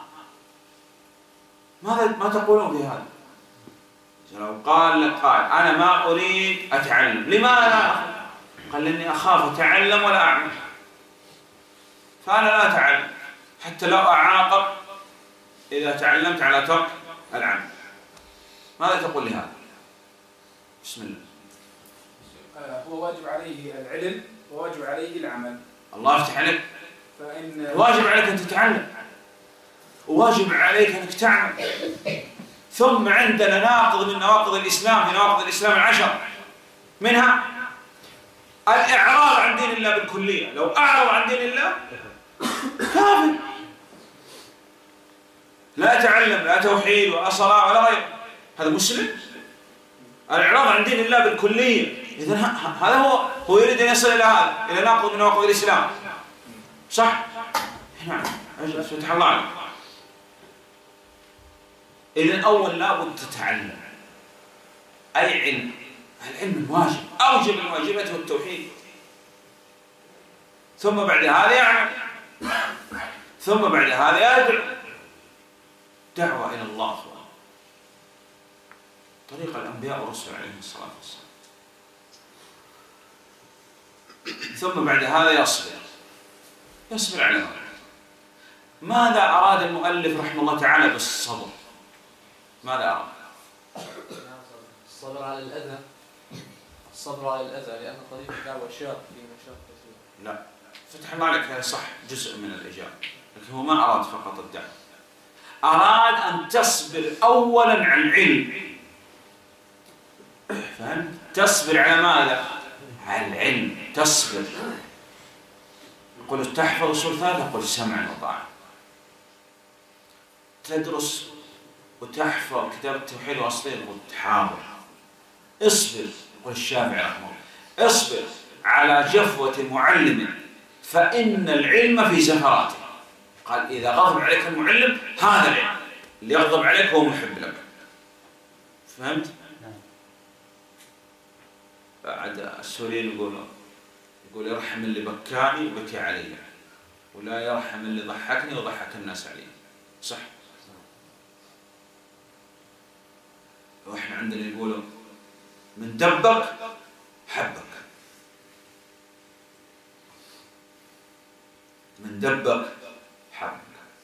ماذا ما تقولون في هذا؟ لو قال لك قال أنا ما أريد أتعلم، لماذا؟ قال لأني أخاف أتعلم ولا أعمل، فأنا لا أتعلم حتى لا أعاقب إذا تعلمت على ترك العمل. ماذا تقول لهذا؟ بسم الله. هو واجب عليه العلم وواجب عليه العمل. الله يفتح عليك. فإن واجب عليك أن تتعلم، وواجب عليك أنك تعمل. ثم عندنا ناقض من نواقض الإسلام، من نواقض الإسلام العشر، منها الإعراض عن دين الله بالكلية. لو أعرض عن دين الله كافر، لا أتعلم لا توحيد ولا صلاة ولا غيره، هذا مسلم؟ الإعراض عن دين الله بالكلية. إذن هذا هو هو يريد أن يصل إلى هذا، إلى ناقض من نواقض الإسلام. صح؟ نعم اجلس فتح الله عليك. إذن أول لابد تتعلم أي علم. العلم الواجب أوجب الواجبات والتوحيد، ثم بعد هذا يعمل، ثم بعد هذا يدعو دعوة إلى الله، طريق الأنبياء والرسل عليهم الصلاة والسلام. ثم بعد هذا يصبر يصبر على هذا. ماذا أراد المؤلف رحمه الله تعالى بالصبر؟ ماذا أراد؟ الصبر على الأذى، الصبر على الأذى، لأن طريق الدعوة شاق في مشاق كثيرة. لا، فتح الله عليك، هذا صح جزء من الإجابة، لكن هو ما أراد فقط الدعوة، أراد أن تصبر أولا على العلم. فهمت؟ تصبر على ماذا؟ على العلم، تصبر. يقول تحفظ أصول ثلاثة، قل سمعا وطاعة. تدرس وتحفظ كتاب التوحيد وأصله، يقول تحاضر. اصبر، يقول الشافعي رحمه الله، اصبر على جفوة معلم فإن العلم في زفراته. قال إذا غضب عليك المعلم هذا العلم، اللي يغضب عليك هو محب لك. فهمت؟ بعد السوريين يقولون يقول يرحم اللي بكاني وبكي علي، ولا يرحم اللي ضحكني وضحك الناس علي. صح؟ واحنا عندنا يقولوا من دبك حبك، من دبك حبك.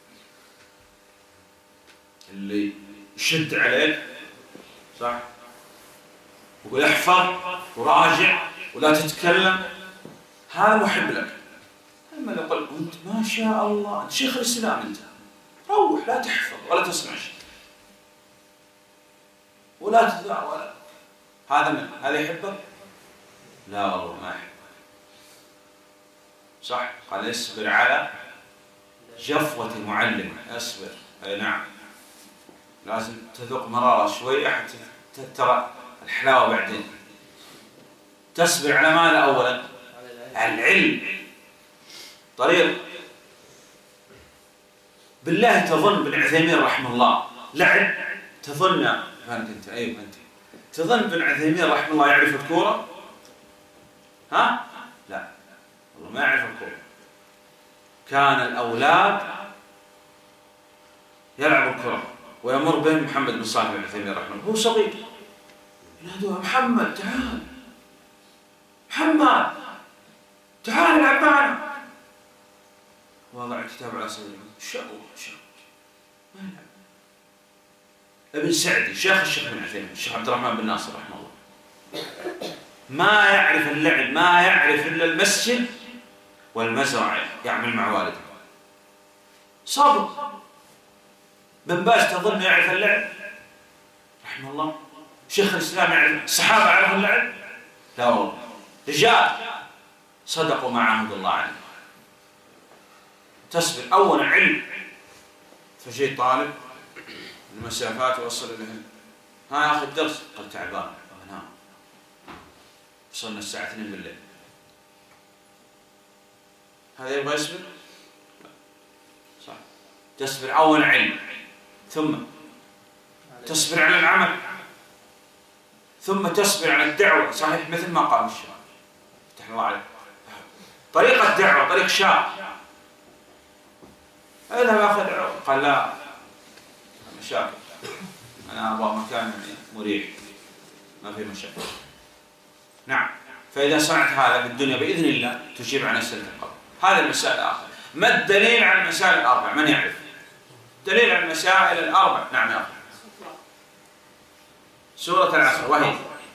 اللي يشد عليك، صح، ويقول احفظ وراجع ولا تتكلم، هذا محب لك. اما لو قلت انت ما شاء الله انت شيخ الاسلام، انت روح لا تحفظ ولا تسمع شيء ولا تذاع ولا، هذا من هذا يحبك؟ لا والله ما يحبك. صح؟ قال اصبر على جفوة معلم، اصبر. اي نعم، لازم تذوق مرارة شوية حتى ترى الحلاوة بعدين. تصبر على ماذا أولا؟ على العلم. طريق بالله تظن بن عثيمين رحمه الله لعب؟ تظن فانك انت ايوه انت تظن بن عثيمين رحمه الله يعرف الكورة؟ ها؟ لا والله ما يعرف الكورة. كان الأولاد يلعب الكرة ويمر بهم محمد بن صالح بن عثيمين رحمه الله، هو صغير، ينادوه محمد تعال، محمد تعال العب معنا. وضع الكتاب على صدره، شاء الله شاء الله ما يلعب. ابن سعدي شيخ الشيخ بن عثيمين، الشيخ عبد الرحمن بن ناصر رحمه الله، ما يعرف اللعب، ما يعرف إلا المسجد والمزرعة، يعمل مع والده. صبر. بن باز تظن يعرف اللعب رحمه الله؟ شيخ الإسلام يعرف؟ الصحابة يعرفوا اللعب؟ لا والله، رجال صدقوا ما عهد الله عليه. تصبر أولا علم. فجي طالب المسافات وصل إليهم، ها يا أخي الدرس، قال تعبان أنام، وصلنا الساعة اثنين بالليل. هذا يبغى يصبر؟ صح. تصبر أولا علم، ثم تصبر على العمل، ثم تصبر على الدعوة. صحيح مثل ما قال الشيخ فتح الله عليك، طريقة الدعوة طريق شاق. اذهب اخذ دعوة، قال لا مشاكل، انا ابغى مكان مريح ما في مشاكل. نعم، فاذا صنعت هذا في الدنيا باذن الله تجيب عن اسئله القبر. هذا المسائل الاخر. ما الدليل على المسائل الاربع؟ من يعرف دليل على المسائل الاربع؟ نعم يا اخي. سورة العصر، وهي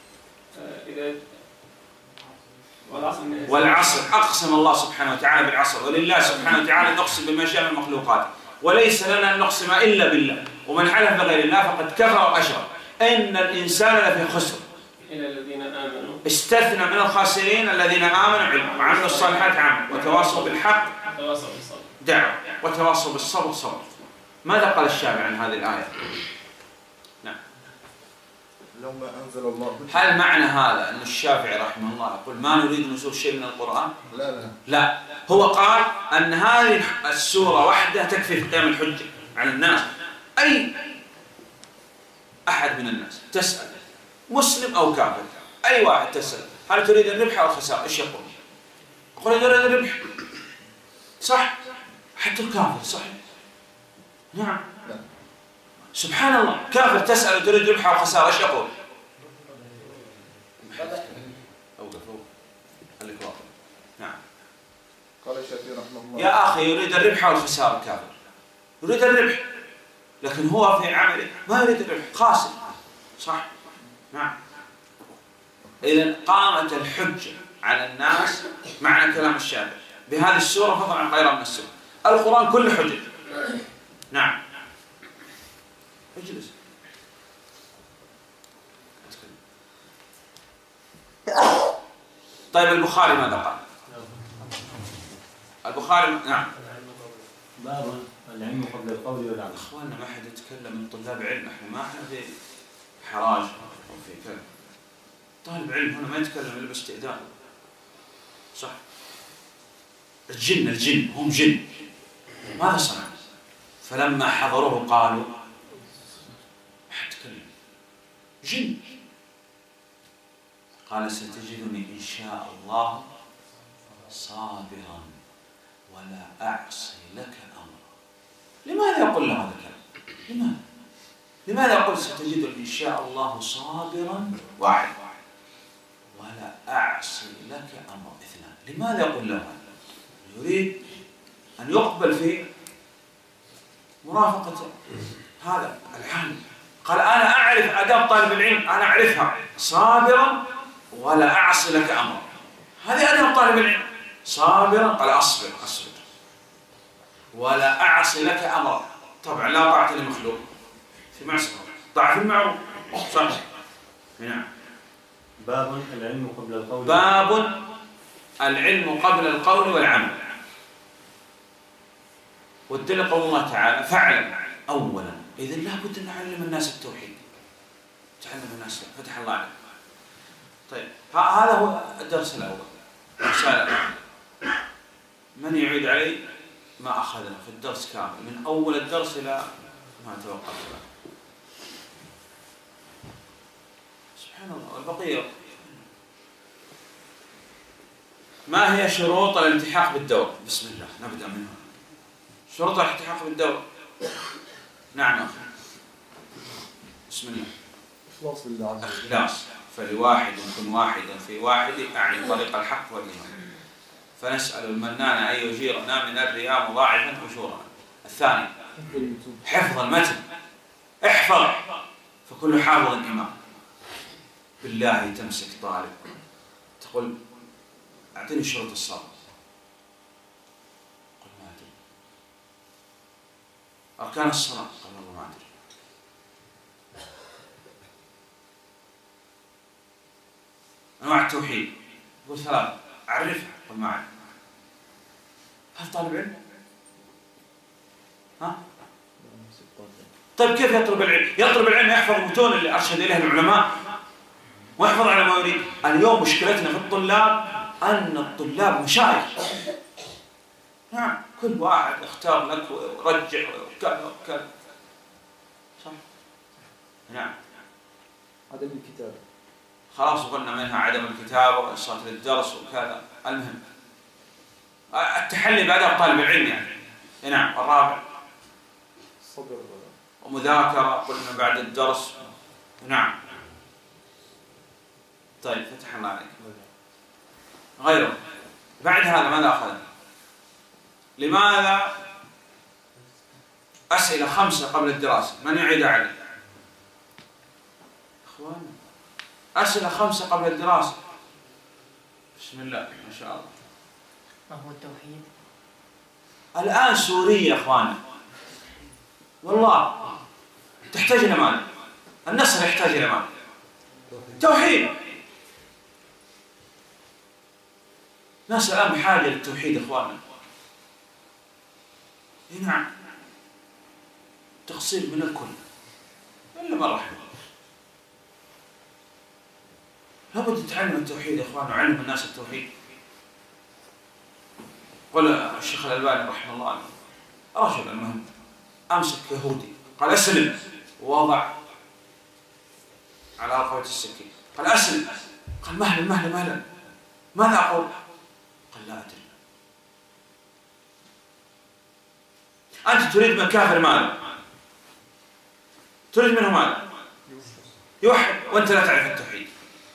والعصر. أقسم الله سبحانه وتعالى بالعصر، ولله سبحانه وتعالى نقسم بما شاء من المخلوقات، وليس لنا أن نقسم إلا بالله، ومن حلف بغير الله فقد كفر وأشرك. إن الإنسان لفي خسر إلا الذين آمنوا، استثنى من الخاسرين الذين آمنوا علم وعملوا الصالحات عمل وتواصوا بالحق تواصوا بالصبر دعوة وتواصوا بالصبر صبر. ماذا قال الشافعي عن هذه الآية؟ نعم لو ما أنزل الله. هل معنى هذا أن الشافعي رحمه الله يقول ما نريد نزول شيء من القرآن؟ لا لا لا، هو قال أن هذه السورة وحدها تكفي في قيام الحجة على الناس. أي أحد من الناس تسأل مسلم أو كافر، أي واحد تسأل هل تريد الربح أو الخسارة؟ إيش يقول؟ يقول أريد الربح، صح؟ حتى الكافر صحيح. نعم. لا. سبحان الله، كافر تسأل تريد ربح أو خسارة إيش يقول؟ أوقف أوقف خليك واضح. نعم. قال الشافعي رحمه الله. يا أخي يريد الربح أو الخسارة الكافر؟ يريد الربح، لكن هو في عمله ما يريد الربح، خاسر، صح؟ نعم. إذا قامت الحجة على الناس معنى كلام الشافعي بهذه السورة فضلا عن غيرها من السور. القرآن كله حجة. نعم. اجلس. طيب البخاري ماذا قال؟ البخاري نعم. باب العلم قبل القول والعمل. اخواننا ما حد يتكلم من طلاب علم، احنا ما احنا في حراج او في كذا. طالب علم هنا ما يتكلم الا باستئذان. صح. الجن الجن هم جن. ماذا صنع؟ فلما حضروه قالوا ما حد يتكلم. جن. قال ستجدني ان شاء الله صابرا ولا اعصي لك امرا. لماذا يقول له هذا الكلام؟ لماذا؟ لماذا يقول ستجدني إن شاء الله صابرا واحد ولا أعصي لك أمر اثنان؟ لماذا يقول له هذا؟ يريد أن يقبل في مرافقة هذا العالم. قال أنا أعرف آداب طالب العلم، أنا أعرفها، صابرا ولا أعصي لك أمر. هذه آداب طالب العلم. صابرا قال أصبر أصبر ولا أعصي لك أمرا. طبعا لا طاعة لمخلوق في معصية، طاعة في المعروف. صح. نعم. باب العلم قبل القول. باب العلم قبل القول والعمل. والدليل قول الله تعالى فاعلم أولا. إذن لا بد أن نعلم الناس التوحيد. تعلم الناس، فتح الله عليك. طيب هذا هو الدرس الأول. رسالة من يعيد علي ما أخذنا في الدرس كامل من أول الدرس إلى ما توقفت له. سبحان الله. والبقية ما هي شروط الالتحاق بالدورة؟ بسم الله نبدأ منها. شروط الالتحاق بالدورة. نعم أخي. بسم الله. إخلاص بالله عز وجل. إخلاص. فلواحد كن واحدا في واحد أعني طريق الحق والإيمان. فنسأل المنان أن يجيرنا من الرياء مضاعفا أجورنا. الثاني حفظ المتن. احفظ فكل حافظ إمام. بالله تمسك طالب تقول أعطيني شروط الصلاة، قل ما أدري. أركان الصلاة قل والله ما أدري. أنواع التوحيد قل ثلاثة أعرفها قل ما أعرف. هل طالب علم؟ ها؟ طيب كيف يطلب العلم؟ يطلب العلم يحفظ المتون اللي أرشد إليها العلماء ويحفظ على ما يريد. اليوم مشكلتنا في الطلاب أن الطلاب مشايخ. نعم كل واحد اختار لك ورجع وكذا وكذا. صح؟ نعم. عدم الكتابة. خلاص وقلنا منها عدم الكتابة وإنصات للدرس وكذا. المهم التحلي بأدب طالب العلم يعني. نعم. الرابع صبر ومذاكرة قلنا بعد الدرس. نعم. طيب فتح الله عليك. غيره بعد هذا ماذا أخذنا؟ لماذا أسئلة خمسة قبل الدراسة؟ من يعيد علي؟ أخوانا أسئلة خمسة قبل الدراسة. بسم الله ما شاء الله. ما هو التوحيد؟ الآن سوريا يا أخوانا والله تحتاج إلى مال. النصر يحتاج إلى مال. توحيد. ناس الآن بحاجة للتوحيد إخواننا. نعم. تقصير من الكل إلا من رحمه. لابد نتعلم التوحيد يا إخوان وعلم الناس التوحيد. قال الشيخ الألباني رحمه الله رجل المهم أمسك يهودي قال أسلم، ووضع على رقبة السكين قال أسلم، قال مهلا مهلا مهلا، ماذا أقول؟ قال لا أدري. أنت تريد من كافر ماذا؟ تريد منه ماذا؟ يوحد وأنت لا تعرف التوحيد.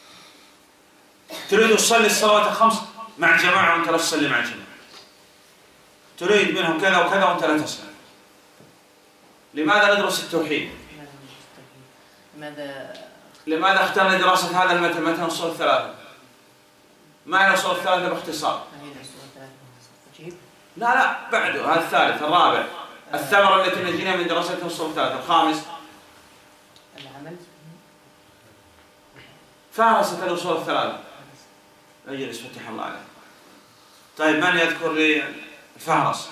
تريد تصلي الصلوات الخمس مع الجماعة وأنت لا تصلي مع الجماعة. تريد منهم كذا وكذا وأنت لا تسلم. لماذا ندرس التوحيد؟ لماذا لماذا اخترنا دراسة هذا المتن متن الأصول الثلاثة؟ ما هي الأصول الثلاثة باختصار؟ ما هي الأصول الثلاثة باختصار؟ لا لا بعده هذا الثالث الرابع، الثمرة التي نجينا من دراسة الأصول الثلاثة. الخامس العمل. فارست الأصول الثلاثة. اجلس فتح الله عليك. طيب من يذكر لي الفهرس؟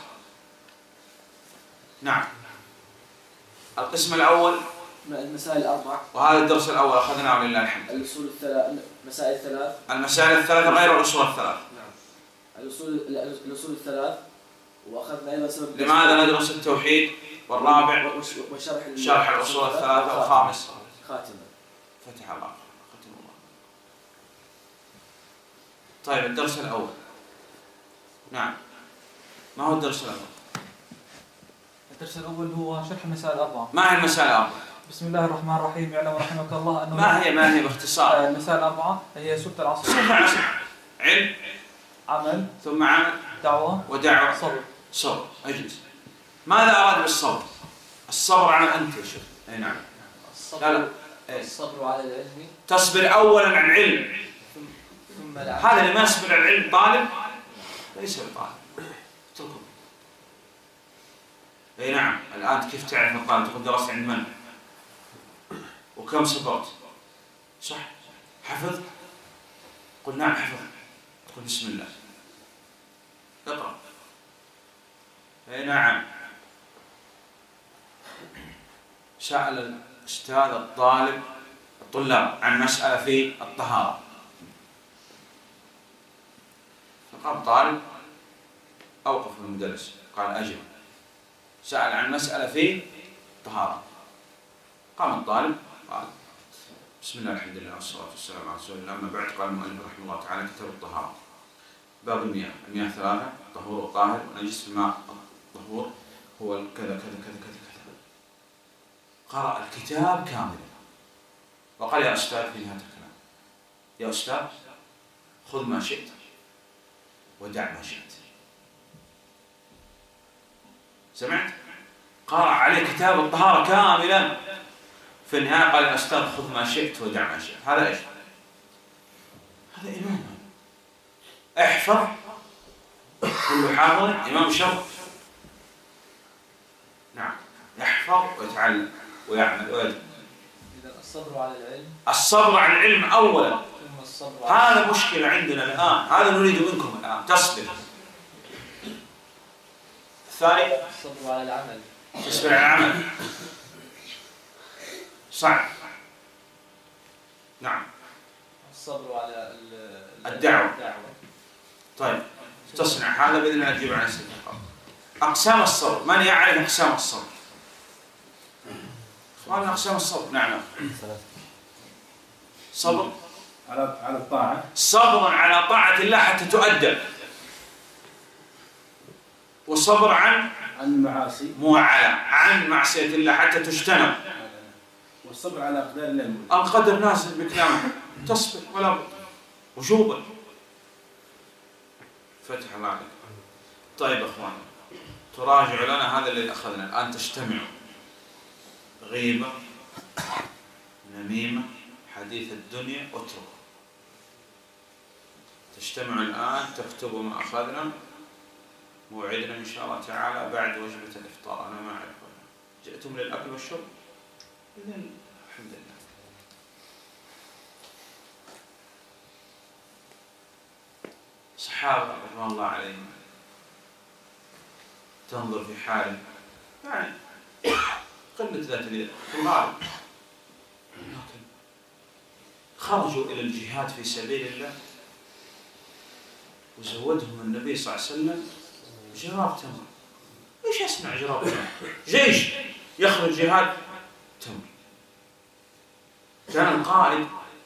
نعم. القسم الأول المسائل الأربع، وهذا الدرس الأول أخذناه ولله الحمد. الأصول الثلاث، مسائل الثلاث، المسائل الثلاثة غير الأصول الثلاث. نعم. الأصول الأصول الثلاث، وأخذنا أيضا سبب لماذا ندرس التوحيد؟ والرابع وشرح شرح الأصول الثلاثة. والخامس خاتمة. فتح الله ختم الله. طيب الدرس الأول. نعم. ما هو الدرس الأول؟ الدرس الأول هو شرح المسائل الأربعة. ما هي المسائل الأربعة؟ بسم الله الرحمن الرحيم. يعلم رحمك الله أنه ما هي ما هي باختصار؟ المسائل الأربعة هي سورة العصر. سورة العصر. علم، عمل، ثم عمل، دعوة، ودعوة، صبر. صبر. اجلس. ماذا أراد بالصبر؟ الصبر على أنت يا شيخ. أي نعم. الصبر، لا لا. الصبر على العلم، تصبر أولا عن علم. ثم العمل. هذا اللي ما يصبر عن العلم طالب ليس بطالب. اتركه. اي نعم. الآن كيف تعرف الطالب؟ تقول درست عند من؟ وكم صبرت؟ صح؟ حفظت؟ قل نعم حفظت. تقول بسم الله. اقرأ. اي نعم. سأل الأستاذ الطالب الطلاب عن مسألة في الطهارة، فقام طالب أوقف المدرس قال أجب. سأل عن مسألة في الطهارة، قام الطالب قال بسم الله الحمد لله والصلاة والسلام على رسول الله، أما بعد. قال المؤلف رحمه الله تعالى كتاب الطهارة باب المياه. المياه ثلاثة: طهور وطاهر ونجس. الماء الطهور هو كذا كذا كذا كذا كذا. قرأ الكتاب كاملا وقال يا أستاذ في هذا الكلام، يا أستاذ خذ ما شئت ودع ما شئت. سمعت؟ قرأ عليه كتاب الطهارة كاملا، في النهاية قال يا أستاذ خذ ما شئت ودع ما شئت. هذا إيش؟ هذا إمام. احفظ، كل حافظ إمام شرط. نعم. يحفظ ويتعلم ويعمل ويدرس. إذا الصبر على العلم، الصبر على العلم أولا. ثم الصبر على هذا مشكلة عندنا الآن، هذا نريد منكم الآن تصبر. الثاني الصبر على العمل، تصبر على العمل. صعب. نعم. الصبر على الدعوة. طيب تصنع هذا بإذن الله تجيب عن السبب. أقسام الصبر، من يعرف أقسام الصبر؟ إخواننا أقسام الصبر. نعم. صبر على على الطاعة، صبر على طاعة الله حتى تؤدب، وصبر عن عن المعاصي، مو على عن معصية الله حتى تجتنب. والصبر على أقدار الله. القدر نازل بكلامه، تصبر ولا بد وجوبا. فتح الله عليك. طيب أخوان، تراجعوا لنا هذا اللي أخذنا الآن. تجتمعوا: غيبة، نميمة، حديث الدنيا، اتركوا. تجتمعوا الآن تكتبوا ما أخذنا. موعدنا إن شاء الله تعالى بعد وجبة الإفطار. أنا ما أعرف جئتم للأكل والشرب؟ إذن الحمد لله. صحابة رضوان الله عليهم تنظر في حاله يعني قلة ذات اليد في الغالب، لكن خرجوا إلى الجهاد في سبيل الله وزودهم النبي صلى الله عليه وسلم جراب تمر. إيش يصنع جراب تمر؟ جيش يخرج جهاد تمر. كان القائد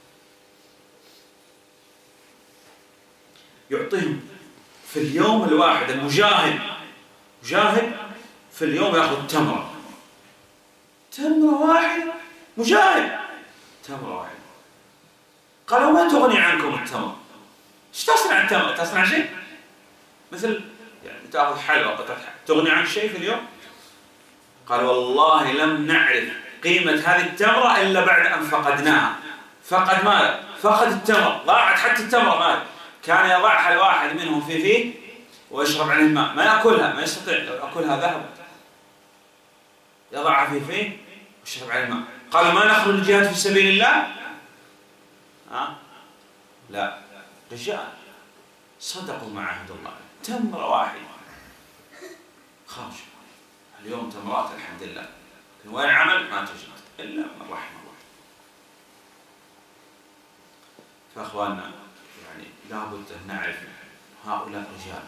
يعطيهم في اليوم الواحد، المجاهد مجاهد في اليوم يأخذ تمرة تمرة واحدة، مجاهد تمرة واحدة. قالوا ما تغني عنكم التمر؟ ايش تصنع التمر؟ تصنع شيء؟ مثل يعني تأخذ حلوى قطعة حلوى تغني عن شيء في اليوم؟ قال والله لم نعرف قيمة هذه التمرة إلا بعد أن فقدناها. فقد ماذا؟ فقد التمر، ضاعت حتى التمرة. ماذا؟ كان يضعها الواحد منهم في فيه ويشرب عليه الماء، ما يأكلها، ما يستطيع، لو أكلها ذهب. يضعها في فيه ويشرب عليه الماء. قالوا ما نخرج الجهاد في سبيل الله؟ ها؟ لا، رجال صدقوا مع عهد الله، تمرة واحدة خرج. اليوم تمرات الحمد لله، لكن وين عمل ما تجد إلا من رحم الله. فأخواننا يعني لابد أن نعرف هؤلاء رجال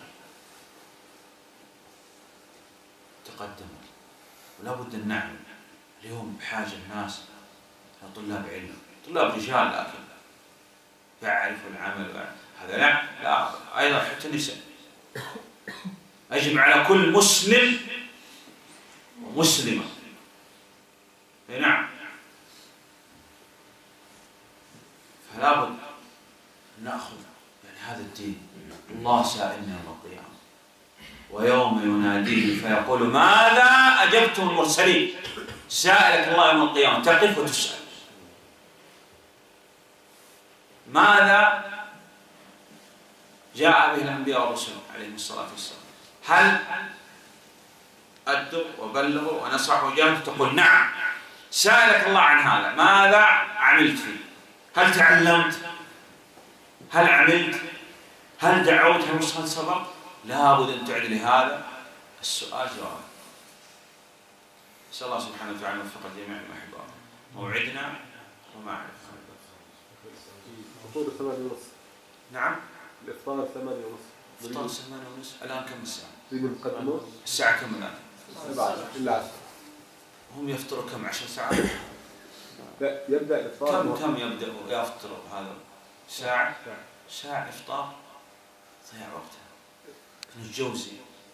تقدموا، ولابد أن نعلم اليوم بحاجة الناس طلاب علم، طلاب رجال لكن يعرفوا العمل. هذا لا لا أيضا حتى النساء. يجب على كل مسلم ومسلمة، نعم، فلا بد أن نأخذ يعني هذا الدين. الله سائلنا يوم القيامة ويوم يناديه فيقول ماذا أجبتم المرسلين؟ سائلك الله يوم القيامة، تقف وتسأل ماذا جاء به الأنبياء والرسل عليهم الصلاة والسلام. هل أدوا وبلغوا ونصحوا وجاهدوا؟ تقول نعم. سألك الله عن هذا، ماذا عملت فيه؟ هل تعلمت؟ هل عملت؟ هل دعوت؟ هل وصلت صبرت؟ لابد أن تعد لهذا السؤال جواب. نسأل الله سبحانه وتعالى أن يوفق الجميع لما يحب ويرضى. موعدنا وما أعرف. فطور ثمانية ونصف. نعم. الإفطار ثمانية ونصف. الإفطار ثمانية ونصف. الآن كم الساعة؟ يقدمون الساعة كم الآن؟ سبعة إلا عشرة. هم يفطروا كم؟ عشر ساعات؟ لا، يبدأ الإفطار كم كم يبدأ يفطر هذا؟ ساعة؟ ساعة إفطار ضيع وقتها. ابن الجوزي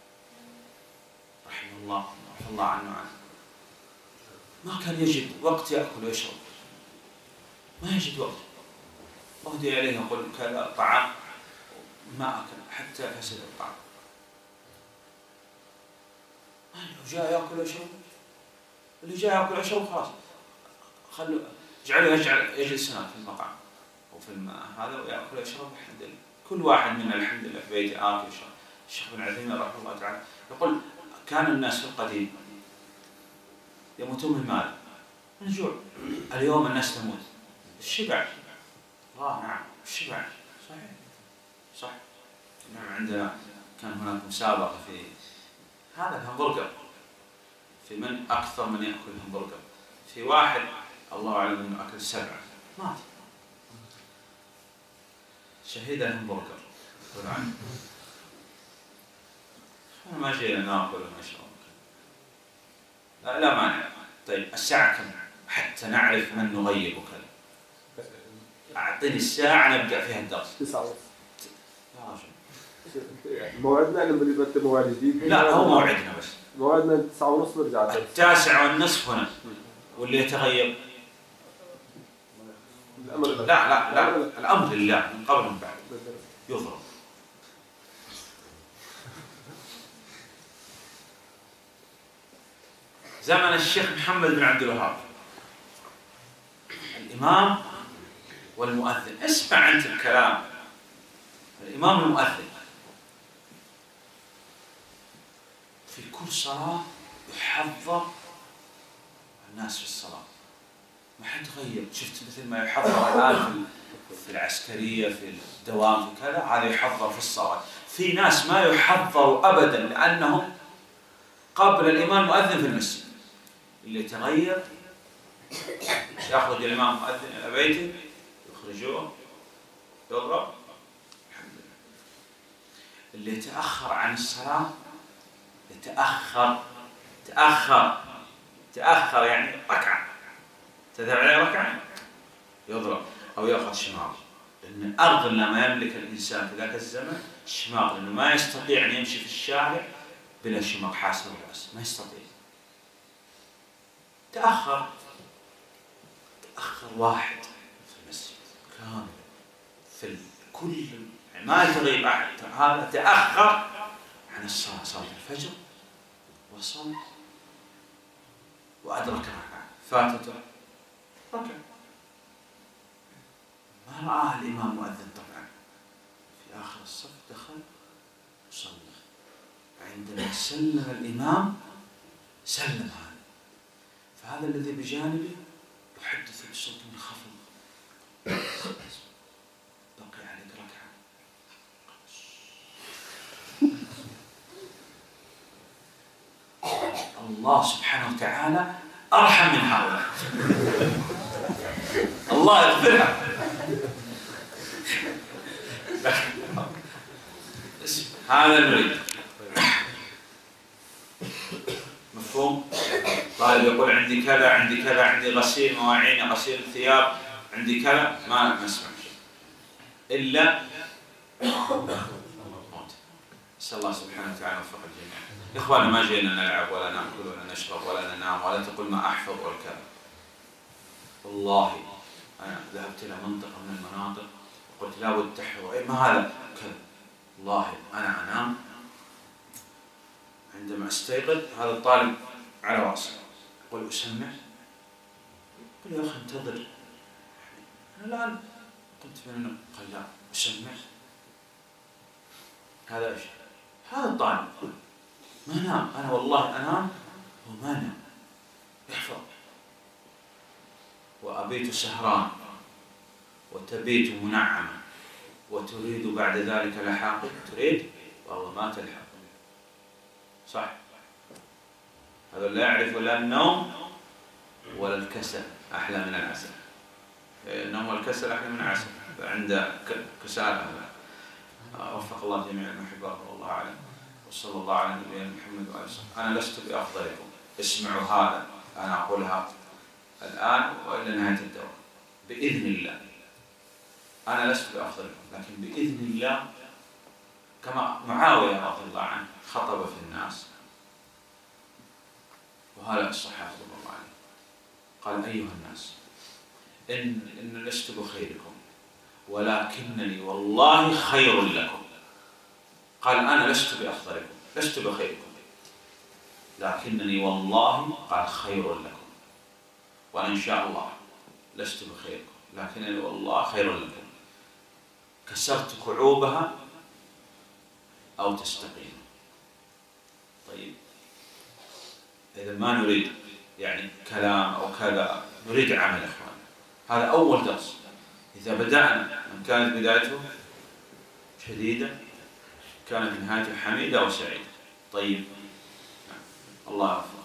رحمه الله رحمه الله عنه عنه ما كان يجد وقت يأكل ويشرب، ما يجد وقت. أهدي عليه يقول كذا طعام ما أكل حتى فسد الطعام. اللي جاء يأكل ويشرب، اللي جاء يأكل ويشرب خلاص خلوا اجعلوا يجعل يجلس هناك في المقام وفي الماء هذا ويأكل ويشرب. الحمد لله كل واحد منا الحمد لله في بيته آكل ويشرب. الشيخ ابن عثيمين رحمه الله تعالى يقول كان الناس في القديم يموتون من مال، من الجوع. اليوم الناس تموت الشبع. الله نعم الشبع صحيح صح. نعم عندنا كان هناك مسابقة في هذا الهمبرجر، في من أكثر من يأكل الهمبرجر. في واحد الله أعلم أنه أكل سبعة مات، شهيد الهمبرجر. ما جينا ناكل ونشرب. لا, لا مانع. طيب الساعة كم حتى نعرف من نغيب وكذا؟ أعطيني الساعة نبدأ فيها الدرس. تسعة ونصف. يا رجل موعدنا لما يبدأ موعد جديد. لا هو موعدنا بس. موعدنا تسعة ونصف نرجع. التاسع والنصف هنا، واللي يتغيب الأمر لا لا لا الأمر لله من قبل ومن بعد يضرب. زمن الشيخ محمد بن عبد الوهاب الإمام والمؤذن. اسمع أنت الكلام. الإمام والمؤذن في كل صلاة يحضر الناس في الصلاة، ما حد غير. شفت مثل ما يحضر الآن في العسكرية في الدوام في كذا، هذا يحضر في الصلاة. في ناس ما يحضروا أبدا لأنهم قبل الإمام مؤذن في المسجد. اللي يتغير يأخذ الإمام مؤذن إلى بيته يخرجوه يضرب. الحمد لله. اللي يتأخر عن الصلاة يتأخر تأخر تأخر يعني ركعة تذهب عليه ركعة يضرب أو يأخذ شماغ، لأن أغلى ما يملك الإنسان في ذاك الزمن الشماغ، لأنه ما يستطيع أن يمشي في الشارع بلا شماغ حاسر الرأس، ما يستطيع. تأخر تأخر واحد في المسجد كامل في كل ما يتغيب أحد، هذا تأخر عن الصلاة، صلاة الفجر وصل وأدرك ركعة فاتته ركعة، ما رآه الإمام مؤذن طبعا، في آخر الصف دخل وصلى. عندما سلم الإمام سلم هذا، فهذا الذي بجانبه يحدث بصوت منخفض بقي عليك ركعة. الله سبحانه وتعالى أرحم من هؤلاء. الله يغفرها. هذا نريد. مفهوم؟ طالب يقول عندي كذا عندي كذا عندي غسيل مواعين غسيل ثياب عندي كذا، ما نسمع شيء إلا موت. نسأل الله سبحانه وتعالى يوفق الجميع. يا إخوانا ما جينا نلعب ولا نأكل ولا نشرب ولا ننام ولا تقول ما أحفظ والكذا. والله أنا ذهبت إلى منطقة من المناطق وقلت لا بد تحفظ، إيه ما هذا كذا. والله أنا أنام عندما أستيقظ هذا الطالب على رأسي يقول أسمع، قل يا أخي انتظر أنا الآن قلت من قال لا أسمع. هذا إيش؟ هذا الطالب ما نام، أنا والله أنام وما نام يحفظ، وأبيت سهران وتبيت منعما وتريد بعد ذلك لحاقا، تريد والله ما تلحق. صح؟ هذا لا يعرف لا النوم ولا الكسل، أحلى من العسل. النوم والكسل أحلى من العسل، فعنده كسالة. وفق الله جميعا محبه والله أعلم. وصلى الله على نبينا محمد وآله وصحبه. أنا لست بأفضلكم، اسمعوا هذا أنا أقولها الآن وإلى نهاية الدورة بإذن الله. أنا لست بأفضلكم، لكن بإذن الله كما معاوية رضي الله عنه خطب في الناس وهؤلاء الصحابة رضي الله عنهم قال أيها الناس إن, إن لست بخيركم ولكنني والله خير لكم. قال أنا لست بأفضلكم لست بخيركم لكنني والله قال خير لكم، وأنا إن شاء الله لست بخيركم لكنني والله خير لكم. كسرت كعوبها أو تستقيم. طيب إذا ما نريد يعني كلام أو كذا، نريد عمل إخوان. هذا أول درس. إذا بدأنا من كانت بدايته شديدة كانت نهايته حميدة وسعيدة. طيب الله يغفر.